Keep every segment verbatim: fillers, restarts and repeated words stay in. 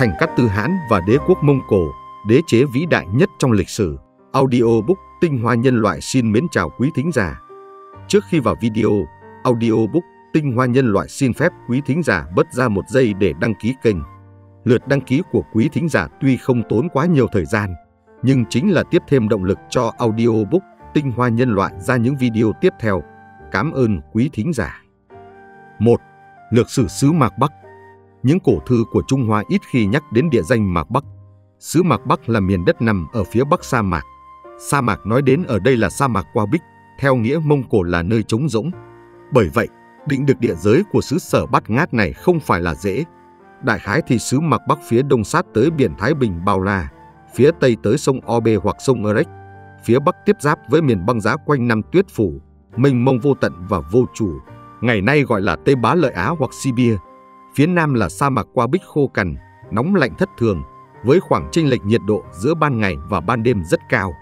Thành Cát Tư Hán và đế quốc Mông Cổ, đế chế vĩ đại nhất trong lịch sử. Audiobook Tinh Hoa Nhân Loại xin mến chào quý thính giả. Trước khi vào video, Audiobook Tinh Hoa Nhân Loại xin phép quý thính giả bớt ra một giây để đăng ký kênh. Lượt đăng ký của quý thính giả tuy không tốn quá nhiều thời gian, nhưng chính là tiếp thêm động lực cho Audiobook Tinh Hoa Nhân Loại ra những video tiếp theo. Cảm ơn quý thính giả. một. Lược sử xứ Mạc Bắc. Những cổ thư của Trung Hoa ít khi nhắc đến địa danh Mạc Bắc. Xứ Mạc Bắc là miền đất nằm ở phía bắc sa mạc. Sa mạc nói đến ở đây là sa mạc Qua Bích, theo nghĩa Mông Cổ là nơi trống rỗng. Bởi vậy, định được địa giới của xứ sở bát ngát này không phải là dễ. Đại khái thì xứ Mạc Bắc phía đông sát tới biển Thái Bình bao la, phía tây tới sông Obe hoặc sông Erech, phía bắc tiếp giáp với miền băng giá quanh năm tuyết phủ, mênh mông vô tận và vô chủ, ngày nay gọi là Tây Bá Lợi Á hoặc Sibia. Phía nam là sa mạc Qua Bích khô cằn, nóng lạnh thất thường, với khoảng chênh lệch nhiệt độ giữa ban ngày và ban đêm rất cao.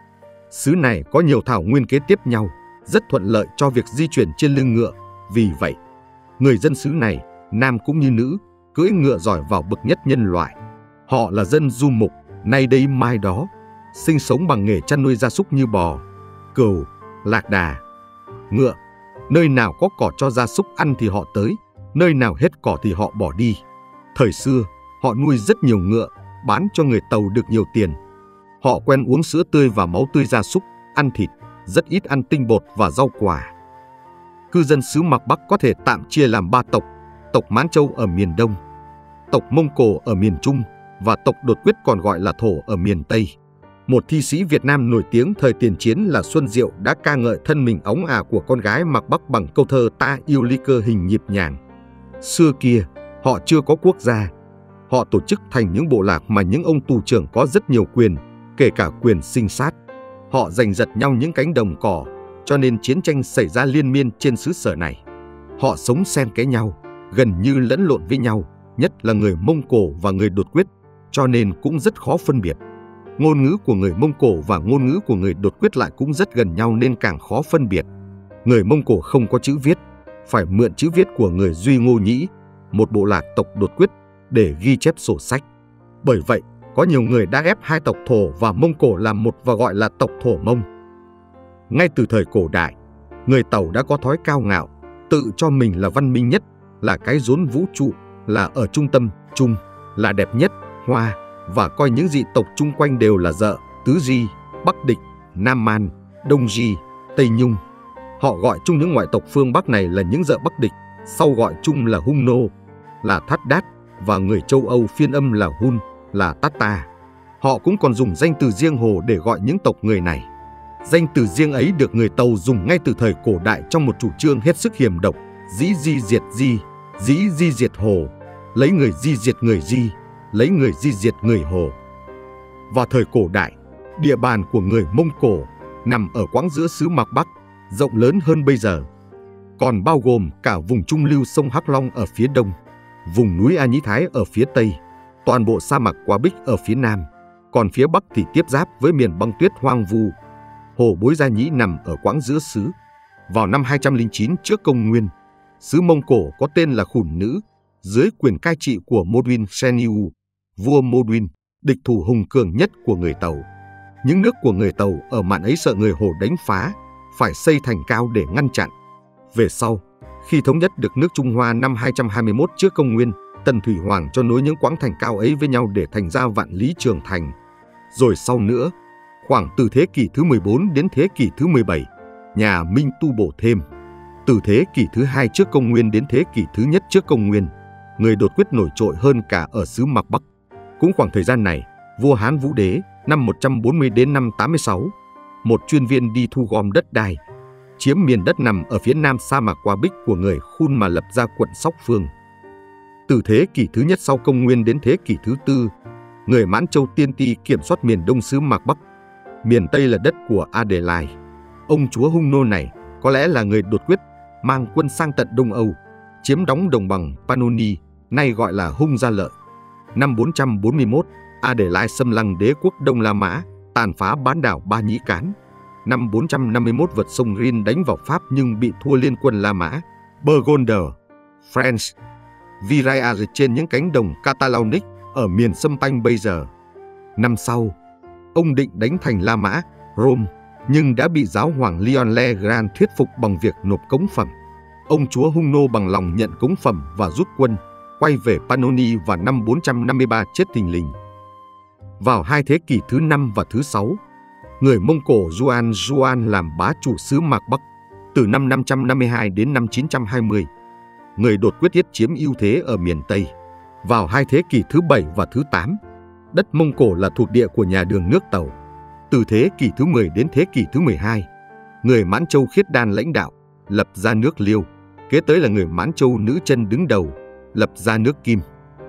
Xứ này có nhiều thảo nguyên kế tiếp nhau, rất thuận lợi cho việc di chuyển trên lưng ngựa. Vì vậy, người dân xứ này, nam cũng như nữ, cưỡi ngựa giỏi vào bậc nhất nhân loại. Họ là dân du mục, nay đây mai đó, sinh sống bằng nghề chăn nuôi gia súc như bò, cừu, lạc đà, ngựa. Nơi nào có cỏ cho gia súc ăn thì họ tới, nơi nào hết cỏ thì họ bỏ đi. Thời xưa, họ nuôi rất nhiều ngựa, bán cho người Tàu được nhiều tiền. Họ quen uống sữa tươi và máu tươi gia súc, ăn thịt, rất ít ăn tinh bột và rau quả. Cư dân xứ Mạc Bắc có thể tạm chia làm ba tộc: tộc Mãn Châu ở miền Đông, tộc Mông Cổ ở miền Trung và tộc Đột Quyết còn gọi là Thổ ở miền Tây. Một thi sĩ Việt Nam nổi tiếng thời tiền chiến là Xuân Diệu đã ca ngợi thân mình óng ả của con gái Mạc Bắc bằng câu thơ Ta yêu ly cơ hình nhịp nhàng. Xưa kia, họ chưa có quốc gia. Họ tổ chức thành những bộ lạc mà những ông tù trưởng có rất nhiều quyền, kể cả quyền sinh sát. Họ giành giật nhau những cánh đồng cỏ, cho nên chiến tranh xảy ra liên miên trên xứ sở này. Họ sống xen kẽ nhau, gần như lẫn lộn với nhau, nhất là người Mông Cổ và người Đột Quyết, cho nên cũng rất khó phân biệt. Ngôn ngữ của người Mông Cổ và ngôn ngữ của người Đột Quyết lại cũng rất gần nhau nên càng khó phân biệt. Người Mông Cổ không có chữ viết, phải mượn chữ viết của người Duy Ngô Nhĩ, một bộ lạc tộc Đột Quyết, để ghi chép sổ sách. Bởi vậy, có nhiều người đã ép hai tộc Thổ và Mông Cổ làm một và gọi là tộc Thổ Mông. Ngay từ thời cổ đại, người Tàu đã có thói cao ngạo, tự cho mình là văn minh nhất, là cái rốn vũ trụ, là ở trung tâm, trung, là đẹp nhất, hoa, và coi những dị tộc chung quanh đều là Dợ, Tứ Di, Bắc Địch, Nam Man, Đông Di, Tây Nhung. Họ gọi chung những ngoại tộc phương Bắc này là những Dợ Bắc Địch, sau gọi chung là Hung Nô, là Thát Đát, và người châu Âu phiên âm là Hun, là Tata. Họ cũng còn dùng danh từ riêng Hồ để gọi những tộc người này. Danh từ riêng ấy được người Tàu dùng ngay từ thời cổ đại trong một chủ trương hết sức hiểm độc: dĩ di diệt di, dĩ di diệt Hồ, lấy người di diệt người di, lấy người di diệt người Hồ. Vào thời cổ đại, địa bàn của người Mông Cổ nằm ở quãng giữa xứ Mạc Bắc, rộng lớn hơn bây giờ, còn bao gồm cả vùng trung lưu sông Hắc Long ở phía đông, vùng núi A Nhĩ Thái ở phía tây, toàn bộ sa mạc Qua Bích ở phía nam, còn phía bắc thì tiếp giáp với miền băng tuyết hoang vu. Hồ Bối Gia Nhĩ nằm ở quãng giữa xứ. Vào năm hai trăm lẻ chín trước công nguyên, xứ Mông Cổ có tên là Khủn Nữ, dưới quyền cai trị của Modwin Seniu, vua Modwin, địch thủ hùng cường nhất của người Tàu. Những nước của người Tàu ở mạn ấy sợ người Hồ đánh phá, phải xây thành cao để ngăn chặn. Về sau, khi thống nhất được nước Trung Hoa năm hai trăm hai mươi mốt trước công nguyên, Tần Thủy Hoàng cho nối những quãng thành cao ấy với nhau để thành ra Vạn Lý Trường Thành. Rồi sau nữa, khoảng từ thế kỷ thứ mười bốn đến thế kỷ thứ mười bảy, nhà Minh tu bổ thêm. Từ thế kỷ thứ hai trước công nguyên đến thế kỷ thứ nhất trước công nguyên, người Đột Quyết nổi trội hơn cả ở xứ Mạc Bắc. Cũng khoảng thời gian này, vua Hán Vũ Đế năm một trăm bốn mươi đến năm tám mươi sáu, một chuyên viên đi thu gom đất đai, chiếm miền đất nằm ở phía nam sa mạc Qua Bích của người Khun mà lập ra quận Sóc Phương. Từ thế kỷ thứ nhất sau công nguyên đến thế kỷ thứ tư, người Mãn Châu Tiên Ti kiểm soát miền đông xứ Mạc Bắc. Miền Tây là đất của Adelaide. Ông chúa Hung Nô này có lẽ là người Đột Quyết, mang quân sang tận Đông Âu, chiếm đóng đồng bằng Pannonia, nay gọi là Hung Gia Lợi. Năm bốn trăm bốn mươi mốt, Adelaide xâm lăng đế quốc Đông La Mã, tàn phá bán đảo Ba Nhĩ Cán. Năm bốn trăm năm mươi mốt vượt sông Rin đánh vào Pháp nhưng bị thua liên quân La Mã, Burgundy, French, Viriat trên những cánh đồng Catalonic ở miền Sâm Panh bây giờ. Năm sau, ông định đánh thành La Mã, Rome, nhưng đã bị giáo hoàng Leon Le Grand thuyết phục bằng việc nộp cống phẩm. Ông chúa hung nô bằng lòng nhận cống phẩm và rút quân, quay về Pannoni vào năm bốn trăm năm mươi ba chết thình lình. Vào hai thế kỷ thứ năm và thứ sáu, người Mông Cổ Yuan Yuan làm bá chủ xứ Mạc Bắc từ năm năm trăm năm mươi hai đến năm chín trăm hai mươi. Người đột quyết yết chiếm ưu thế ở miền Tây. Vào hai thế kỷ thứ bảy và thứ tám, đất Mông Cổ là thuộc địa của nhà Đường nước Tàu. Từ thế kỷ thứ mười đến thế kỷ thứ mười hai, người Mãn Châu Khiết Đan lãnh đạo, lập ra nước Liêu. Kế tới là người Mãn Châu Nữ Chân đứng đầu, lập ra nước Kim.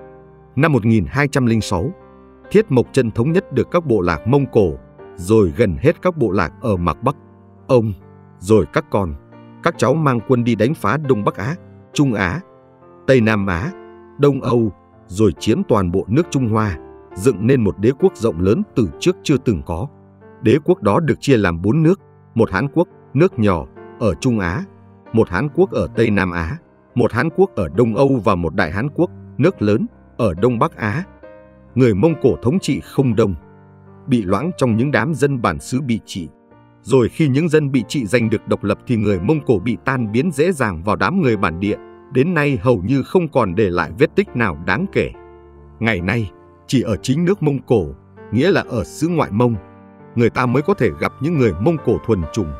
Năm một nghìn hai trăm lẻ sáu, Thiết Mộc Chân thống nhất được các bộ lạc Mông Cổ, rồi gần hết các bộ lạc ở Mạc Bắc. Ông, rồi các con, các cháu mang quân đi đánh phá Đông Bắc Á, Trung Á, Tây Nam Á, Đông Âu, rồi chiếm toàn bộ nước Trung Hoa, dựng nên một đế quốc rộng lớn từ trước chưa từng có. Đế quốc đó được chia làm bốn nước, một Hán Quốc, nước nhỏ, ở Trung Á, một Hán Quốc ở Tây Nam Á, một Hán Quốc ở Đông Âu và một Đại Hán Quốc, nước lớn, ở Đông Bắc Á. Người Mông Cổ thống trị không đông, bị loãng trong những đám dân bản xứ bị trị. Rồi khi những dân bị trị giành được độc lập thì người Mông Cổ bị tan biến dễ dàng vào đám người bản địa, đến nay hầu như không còn để lại vết tích nào đáng kể. Ngày nay, chỉ ở chính nước Mông Cổ, nghĩa là ở xứ ngoại Mông, người ta mới có thể gặp những người Mông Cổ thuần chủng.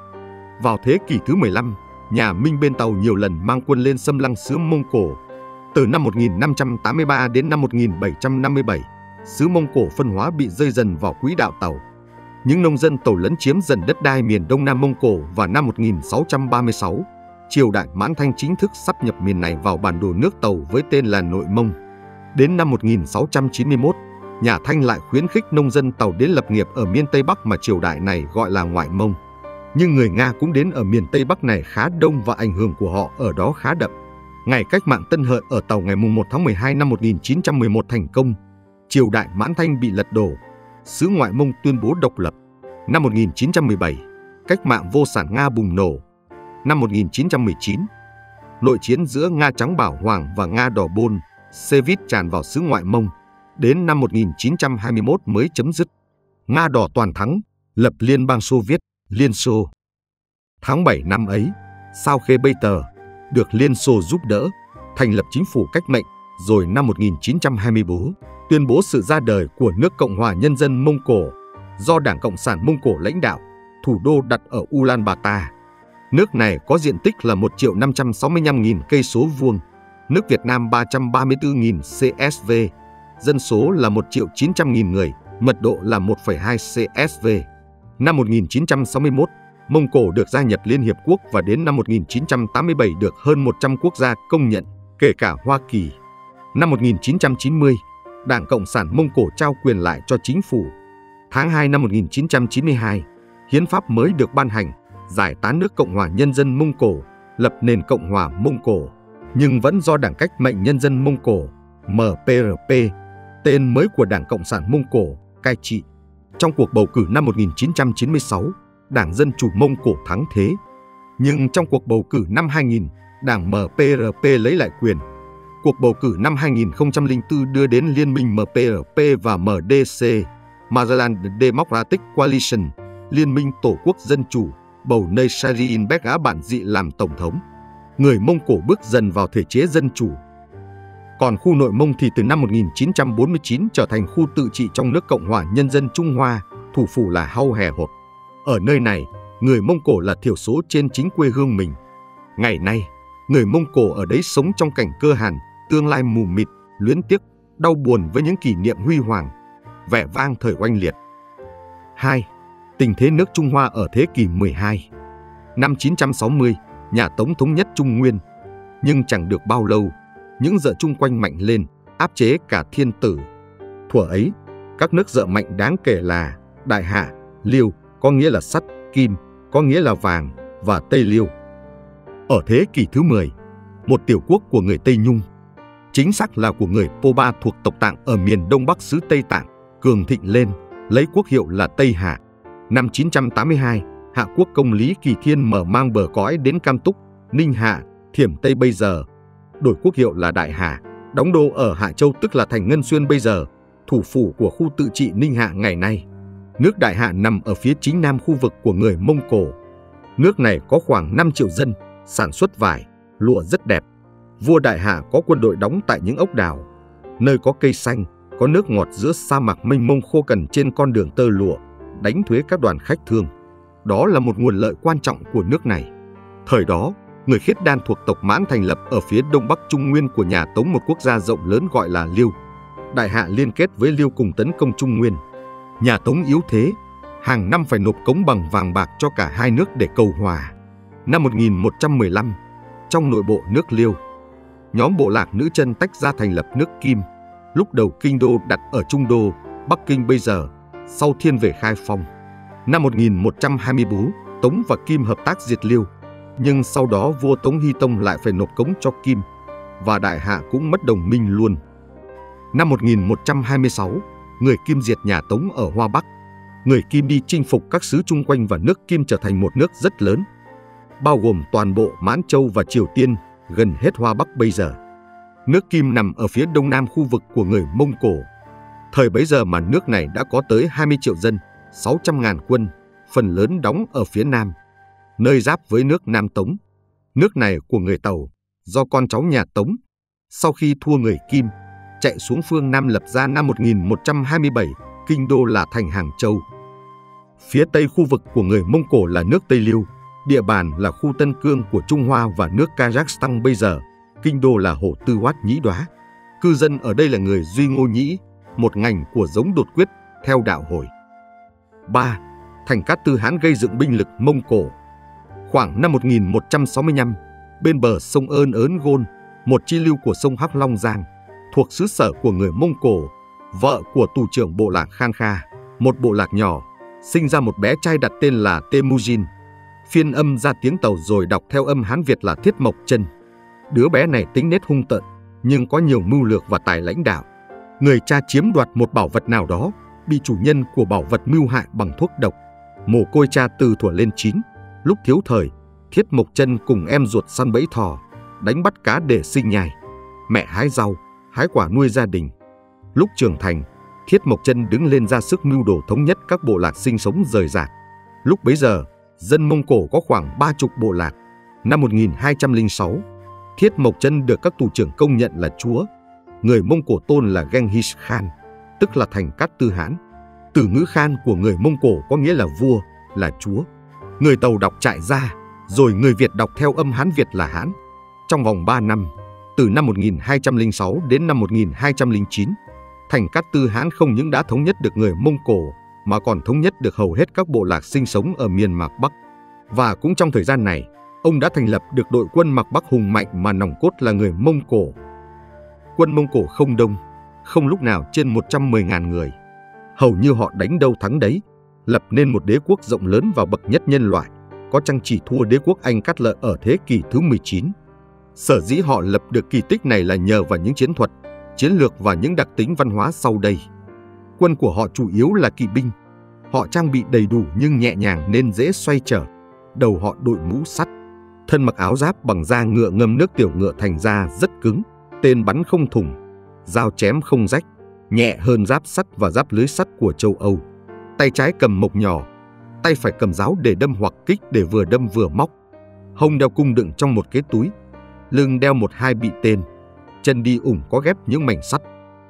Vào thế kỷ thứ mười lăm, nhà Minh bên Tàu nhiều lần mang quân lên xâm lăng xứ Mông Cổ. Từ năm một nghìn năm trăm tám mươi ba đến năm một nghìn bảy trăm năm mươi bảy, xứ Mông Cổ phân hóa bị rơi dần vào quỹ đạo Tàu. Những nông dân Tàu lấn chiếm dần đất đai miền Đông Nam Mông Cổ và năm một nghìn sáu trăm ba mươi sáu, triều đại Mãn Thanh chính thức sáp nhập miền này vào bản đồ nước Tàu với tên là Nội Mông. Đến năm một nghìn sáu trăm chín mươi mốt, nhà Thanh lại khuyến khích nông dân Tàu đến lập nghiệp ở miền Tây Bắc mà triều đại này gọi là Ngoại Mông. Nhưng người Nga cũng đến ở miền Tây Bắc này khá đông và ảnh hưởng của họ ở đó khá đậm. Ngày cách mạng Tân Hợi ở Tàu ngày mùng một tháng mười hai năm một nghìn chín trăm mười một thành công, triều đại Mãn Thanh bị lật đổ, xứ Ngoại Mông tuyên bố độc lập. Năm một nghìn chín trăm mười bảy, cách mạng vô sản Nga bùng nổ. Năm một nghìn chín trăm mười chín, nội chiến giữa Nga Trắng Bảo Hoàng và Nga Đỏ Bôn, Xê-vít tràn vào xứ Ngoại Mông. Đến năm một nghìn chín trăm hai mươi mốt mới chấm dứt. Nga Đỏ toàn thắng, lập Liên bang Xô Viết, Liên Xô. Tháng bảy năm ấy, Sao Khê Bây Tờ được Liên Xô giúp đỡ, thành lập chính phủ cách mệnh, rồi năm một nghìn chín trăm hai mươi tư, tuyên bố sự ra đời của nước Cộng hòa Nhân dân Mông Cổ, do Đảng Cộng sản Mông Cổ lãnh đạo, thủ đô đặt ở Ulaanbaatar. Nước này có diện tích là một triệu năm trăm sáu mươi lăm nghìn cây số vuông, nước Việt Nam ba trăm ba mươi tư nghìn xê ét vê, dân số là một triệu chín trăm nghìn người, mật độ là một phẩy hai xê ét vê. Năm một nghìn chín trăm sáu mươi mốt, Mông Cổ được gia nhập Liên Hiệp Quốc và đến năm một nghìn chín trăm tám mươi bảy được hơn một trăm quốc gia công nhận, kể cả Hoa Kỳ. Năm một nghìn chín trăm chín mươi, Đảng Cộng sản Mông Cổ trao quyền lại cho chính phủ. Tháng hai năm một nghìn chín trăm chín mươi hai, hiến pháp mới được ban hành, giải tán nước Cộng hòa Nhân dân Mông Cổ, lập nền Cộng hòa Mông Cổ, nhưng vẫn do Đảng Cách mệnh Nhân dân Mông Cổ, em pê rờ pê, tên mới của Đảng Cộng sản Mông Cổ, cai trị. Trong cuộc bầu cử năm một nghìn chín trăm chín mươi sáu, Đảng Dân chủ Mông Cổ thắng thế. Nhưng trong cuộc bầu cử năm hai nghìn, Đảng em pê rờ pê lấy lại quyền. Cuộc bầu cử năm hai nghìn không trăm lẻ bốn đưa đến Liên minh em pê rờ pê và em đê xê, Mazaland Democratic Coalition, Liên minh Tổ quốc Dân chủ, bầu Nay Sarin Bek Á bản dị làm tổng thống. Người Mông Cổ bước dần vào thể chế dân chủ. Còn khu Nội Mông thì từ năm một nghìn chín trăm bốn mươi chín trở thành khu tự trị trong nước Cộng hòa Nhân dân Trung Hoa, thủ phủ là Hau Hè Hột. Ở nơi này, người Mông Cổ là thiểu số trên chính quê hương mình. Ngày nay, người Mông Cổ ở đấy sống trong cảnh cơ hàn, tương lai mù mịt, luyến tiếc, đau buồn với những kỷ niệm huy hoàng, vẻ vang thời oanh liệt. hai. Tình thế nước Trung Hoa ở thế kỷ mười hai. Năm chín trăm sáu mươi, nhà Tống thống nhất Trung Nguyên. Nhưng chẳng được bao lâu, những dợ chung quanh mạnh lên, áp chế cả Thiên Tử. Thuở ấy, các nước dợ mạnh đáng kể là Đại Hạ, Liêu, có nghĩa là sắt, Kim, có nghĩa là vàng, và Tây Liêu. Ở thế kỷ thứ mười, một tiểu quốc của người Tây Nhung, chính xác là của người Po Ba thuộc tộc Tạng ở miền Đông Bắc xứ Tây Tạng, cường thịnh lên, lấy quốc hiệu là Tây Hạ. Năm chín trăm tám mươi hai, Hạ quốc công Lý Kỳ Thiên mở mang bờ cõi đến Cam Túc, Ninh Hạ, Thiểm Tây bây giờ, đổi quốc hiệu là Đại Hạ, đóng đô ở Hạ Châu tức là thành Ngân Xuyên bây giờ, thủ phủ của khu tự trị Ninh Hạ ngày nay. Nước Đại Hạ nằm ở phía chính nam khu vực của người Mông Cổ. Nước này có khoảng năm triệu dân, sản xuất vải, lụa rất đẹp. Vua Đại Hạ có quân đội đóng tại những ốc đảo, nơi có cây xanh, có nước ngọt giữa sa mạc mênh mông khô cằn trên con đường tơ lụa, đánh thuế các đoàn khách thương. Đó là một nguồn lợi quan trọng của nước này. Thời đó, người Khiết Đan thuộc tộc Mãn thành lập ở phía đông bắc Trung Nguyên của nhà Tống một quốc gia rộng lớn gọi là Liêu. Đại Hạ liên kết với Liêu cùng tấn công Trung Nguyên. Nhà Tống yếu thế, hàng năm phải nộp cống bằng vàng bạc cho cả hai nước để cầu hòa. Năm một nghìn một trăm mười lăm, trong nội bộ nước Liêu, nhóm bộ lạc nữ chân tách ra thành lập nước Kim. Lúc đầu kinh đô đặt ở Trung Đô, Bắc Kinh bây giờ, sau thiên về Khai Phong. Năm một nghìn một trăm hai mươi bốn, Tống và Kim hợp tác diệt Liêu, nhưng sau đó vua Tống Hy Tông lại phải nộp cống cho Kim, và Đại Hạ cũng mất đồng minh luôn. Năm một nghìn một trăm hai mươi sáu, người Kim diệt nhà Tống ở Hoa Bắc. Người Kim đi chinh phục các xứ chung quanh và nước Kim trở thành một nước rất lớn, bao gồm toàn bộ Mãn Châu và Triều Tiên, gần hết Hoa Bắc bây giờ. Nước Kim nằm ở phía đông nam khu vực của người Mông Cổ. Thời bấy giờ mà nước này đã có tới hai mươi triệu dân, sáu trăm ngàn quân, phần lớn đóng ở phía nam, nơi giáp với nước Nam Tống. Nước này của người Tàu, do con cháu nhà Tống, sau khi thua người Kim, chạy xuống phương Nam lập ra năm một nghìn một trăm hai mươi bảy, kinh đô là thành Hàng Châu. Phía tây khu vực của người Mông Cổ là nước Tây Liêu, địa bàn là khu Tân Cương của Trung Hoa và nước Kazakhstan bây giờ, kinh đô là Hồ Tư Hoát Nhĩ Đoá. Cư dân ở đây là người Duy Ngô Nhĩ, một ngành của giống đột quyết theo đạo Hồi. ba. Thành Cát Tư Hán gây dựng binh lực Mông Cổ. Khoảng năm một nghìn một trăm sáu mươi lăm, bên bờ sông Ơn Ớn Gôn, một chi lưu của sông Hắc Long Giang, thuộc xứ sở của người Mông Cổ, vợ của tù trưởng bộ lạc Khan Kha, một bộ lạc nhỏ, sinh ra một bé trai đặt tên là Temujin. Phiên âm ra tiếng Tàu rồi đọc theo âm Hán Việt là Thiết Mộc Chân. Đứa bé này tính nết hung tợn, nhưng có nhiều mưu lược và tài lãnh đạo. Người cha chiếm đoạt một bảo vật nào đó, bị chủ nhân của bảo vật mưu hại bằng thuốc độc. Mồ côi cha từ thuở lên chín. Lúc thiếu thời, Thiết Mộc Chân cùng em ruột săn bẫy thỏ, đánh bắt cá để sinh nhai. Mẹ hái rau, hái quả nuôi gia đình. Lúc trưởng thành, Thiết Mộc Chân đứng lên ra sức mưu đồ thống nhất các bộ lạc sinh sống rời rạc. Lúc bấy giờ, dân Mông Cổ có khoảng ba chục bộ lạc. Năm một nghìn hai trăm lẻ sáu, Thiết Mộc Chân được các tù trưởng công nhận là chúa. Người Mông Cổ tôn là Genghis Khan, tức là Thành Cát Tư Hán. Từ ngữ Khan của người Mông Cổ có nghĩa là vua, là chúa. Người Tàu đọc Trại Gia, rồi người Việt đọc theo âm Hán Việt là Hán. Trong vòng ba năm, từ năm một nghìn hai trăm lẻ sáu đến năm một nghìn hai trăm lẻ chín, Thành Cát Tư Hán không những đã thống nhất được người Mông Cổ, mà còn thống nhất được hầu hết các bộ lạc sinh sống ở miền Mạc Bắc. Và cũng trong thời gian này, ông đã thành lập được đội quân Mạc Bắc hùng mạnh mà nòng cốt là người Mông Cổ. Quân Mông Cổ không đông, không lúc nào trên một trăm mười nghìn người. Hầu như họ đánh đâu thắng đấy, lập nên một đế quốc rộng lớn và bậc nhất nhân loại, có chăng chỉ thua đế quốc Anh Cát Lợi ở thế kỷ thứ mười chín. Sở dĩ họ lập được kỳ tích này là nhờ vào những chiến thuật, chiến lược và những đặc tính văn hóa sau đây. Quân của họ chủ yếu là kỵ binh. Họ trang bị đầy đủ nhưng nhẹ nhàng nên dễ xoay trở. Đầu họ đội mũ sắt, thân mặc áo giáp bằng da ngựa ngâm nước tiểu ngựa thành da rất cứng, tên bắn không thủng, dao chém không rách, nhẹ hơn giáp sắt và giáp lưới sắt của châu Âu. Tay trái cầm mộc nhỏ, tay phải cầm giáo để đâm hoặc kích để vừa đâm vừa móc. Hông đeo cung đựng trong một cái túi, lưng đeo một hai bị tên, chân đi ủng có ghép những mảnh sắt.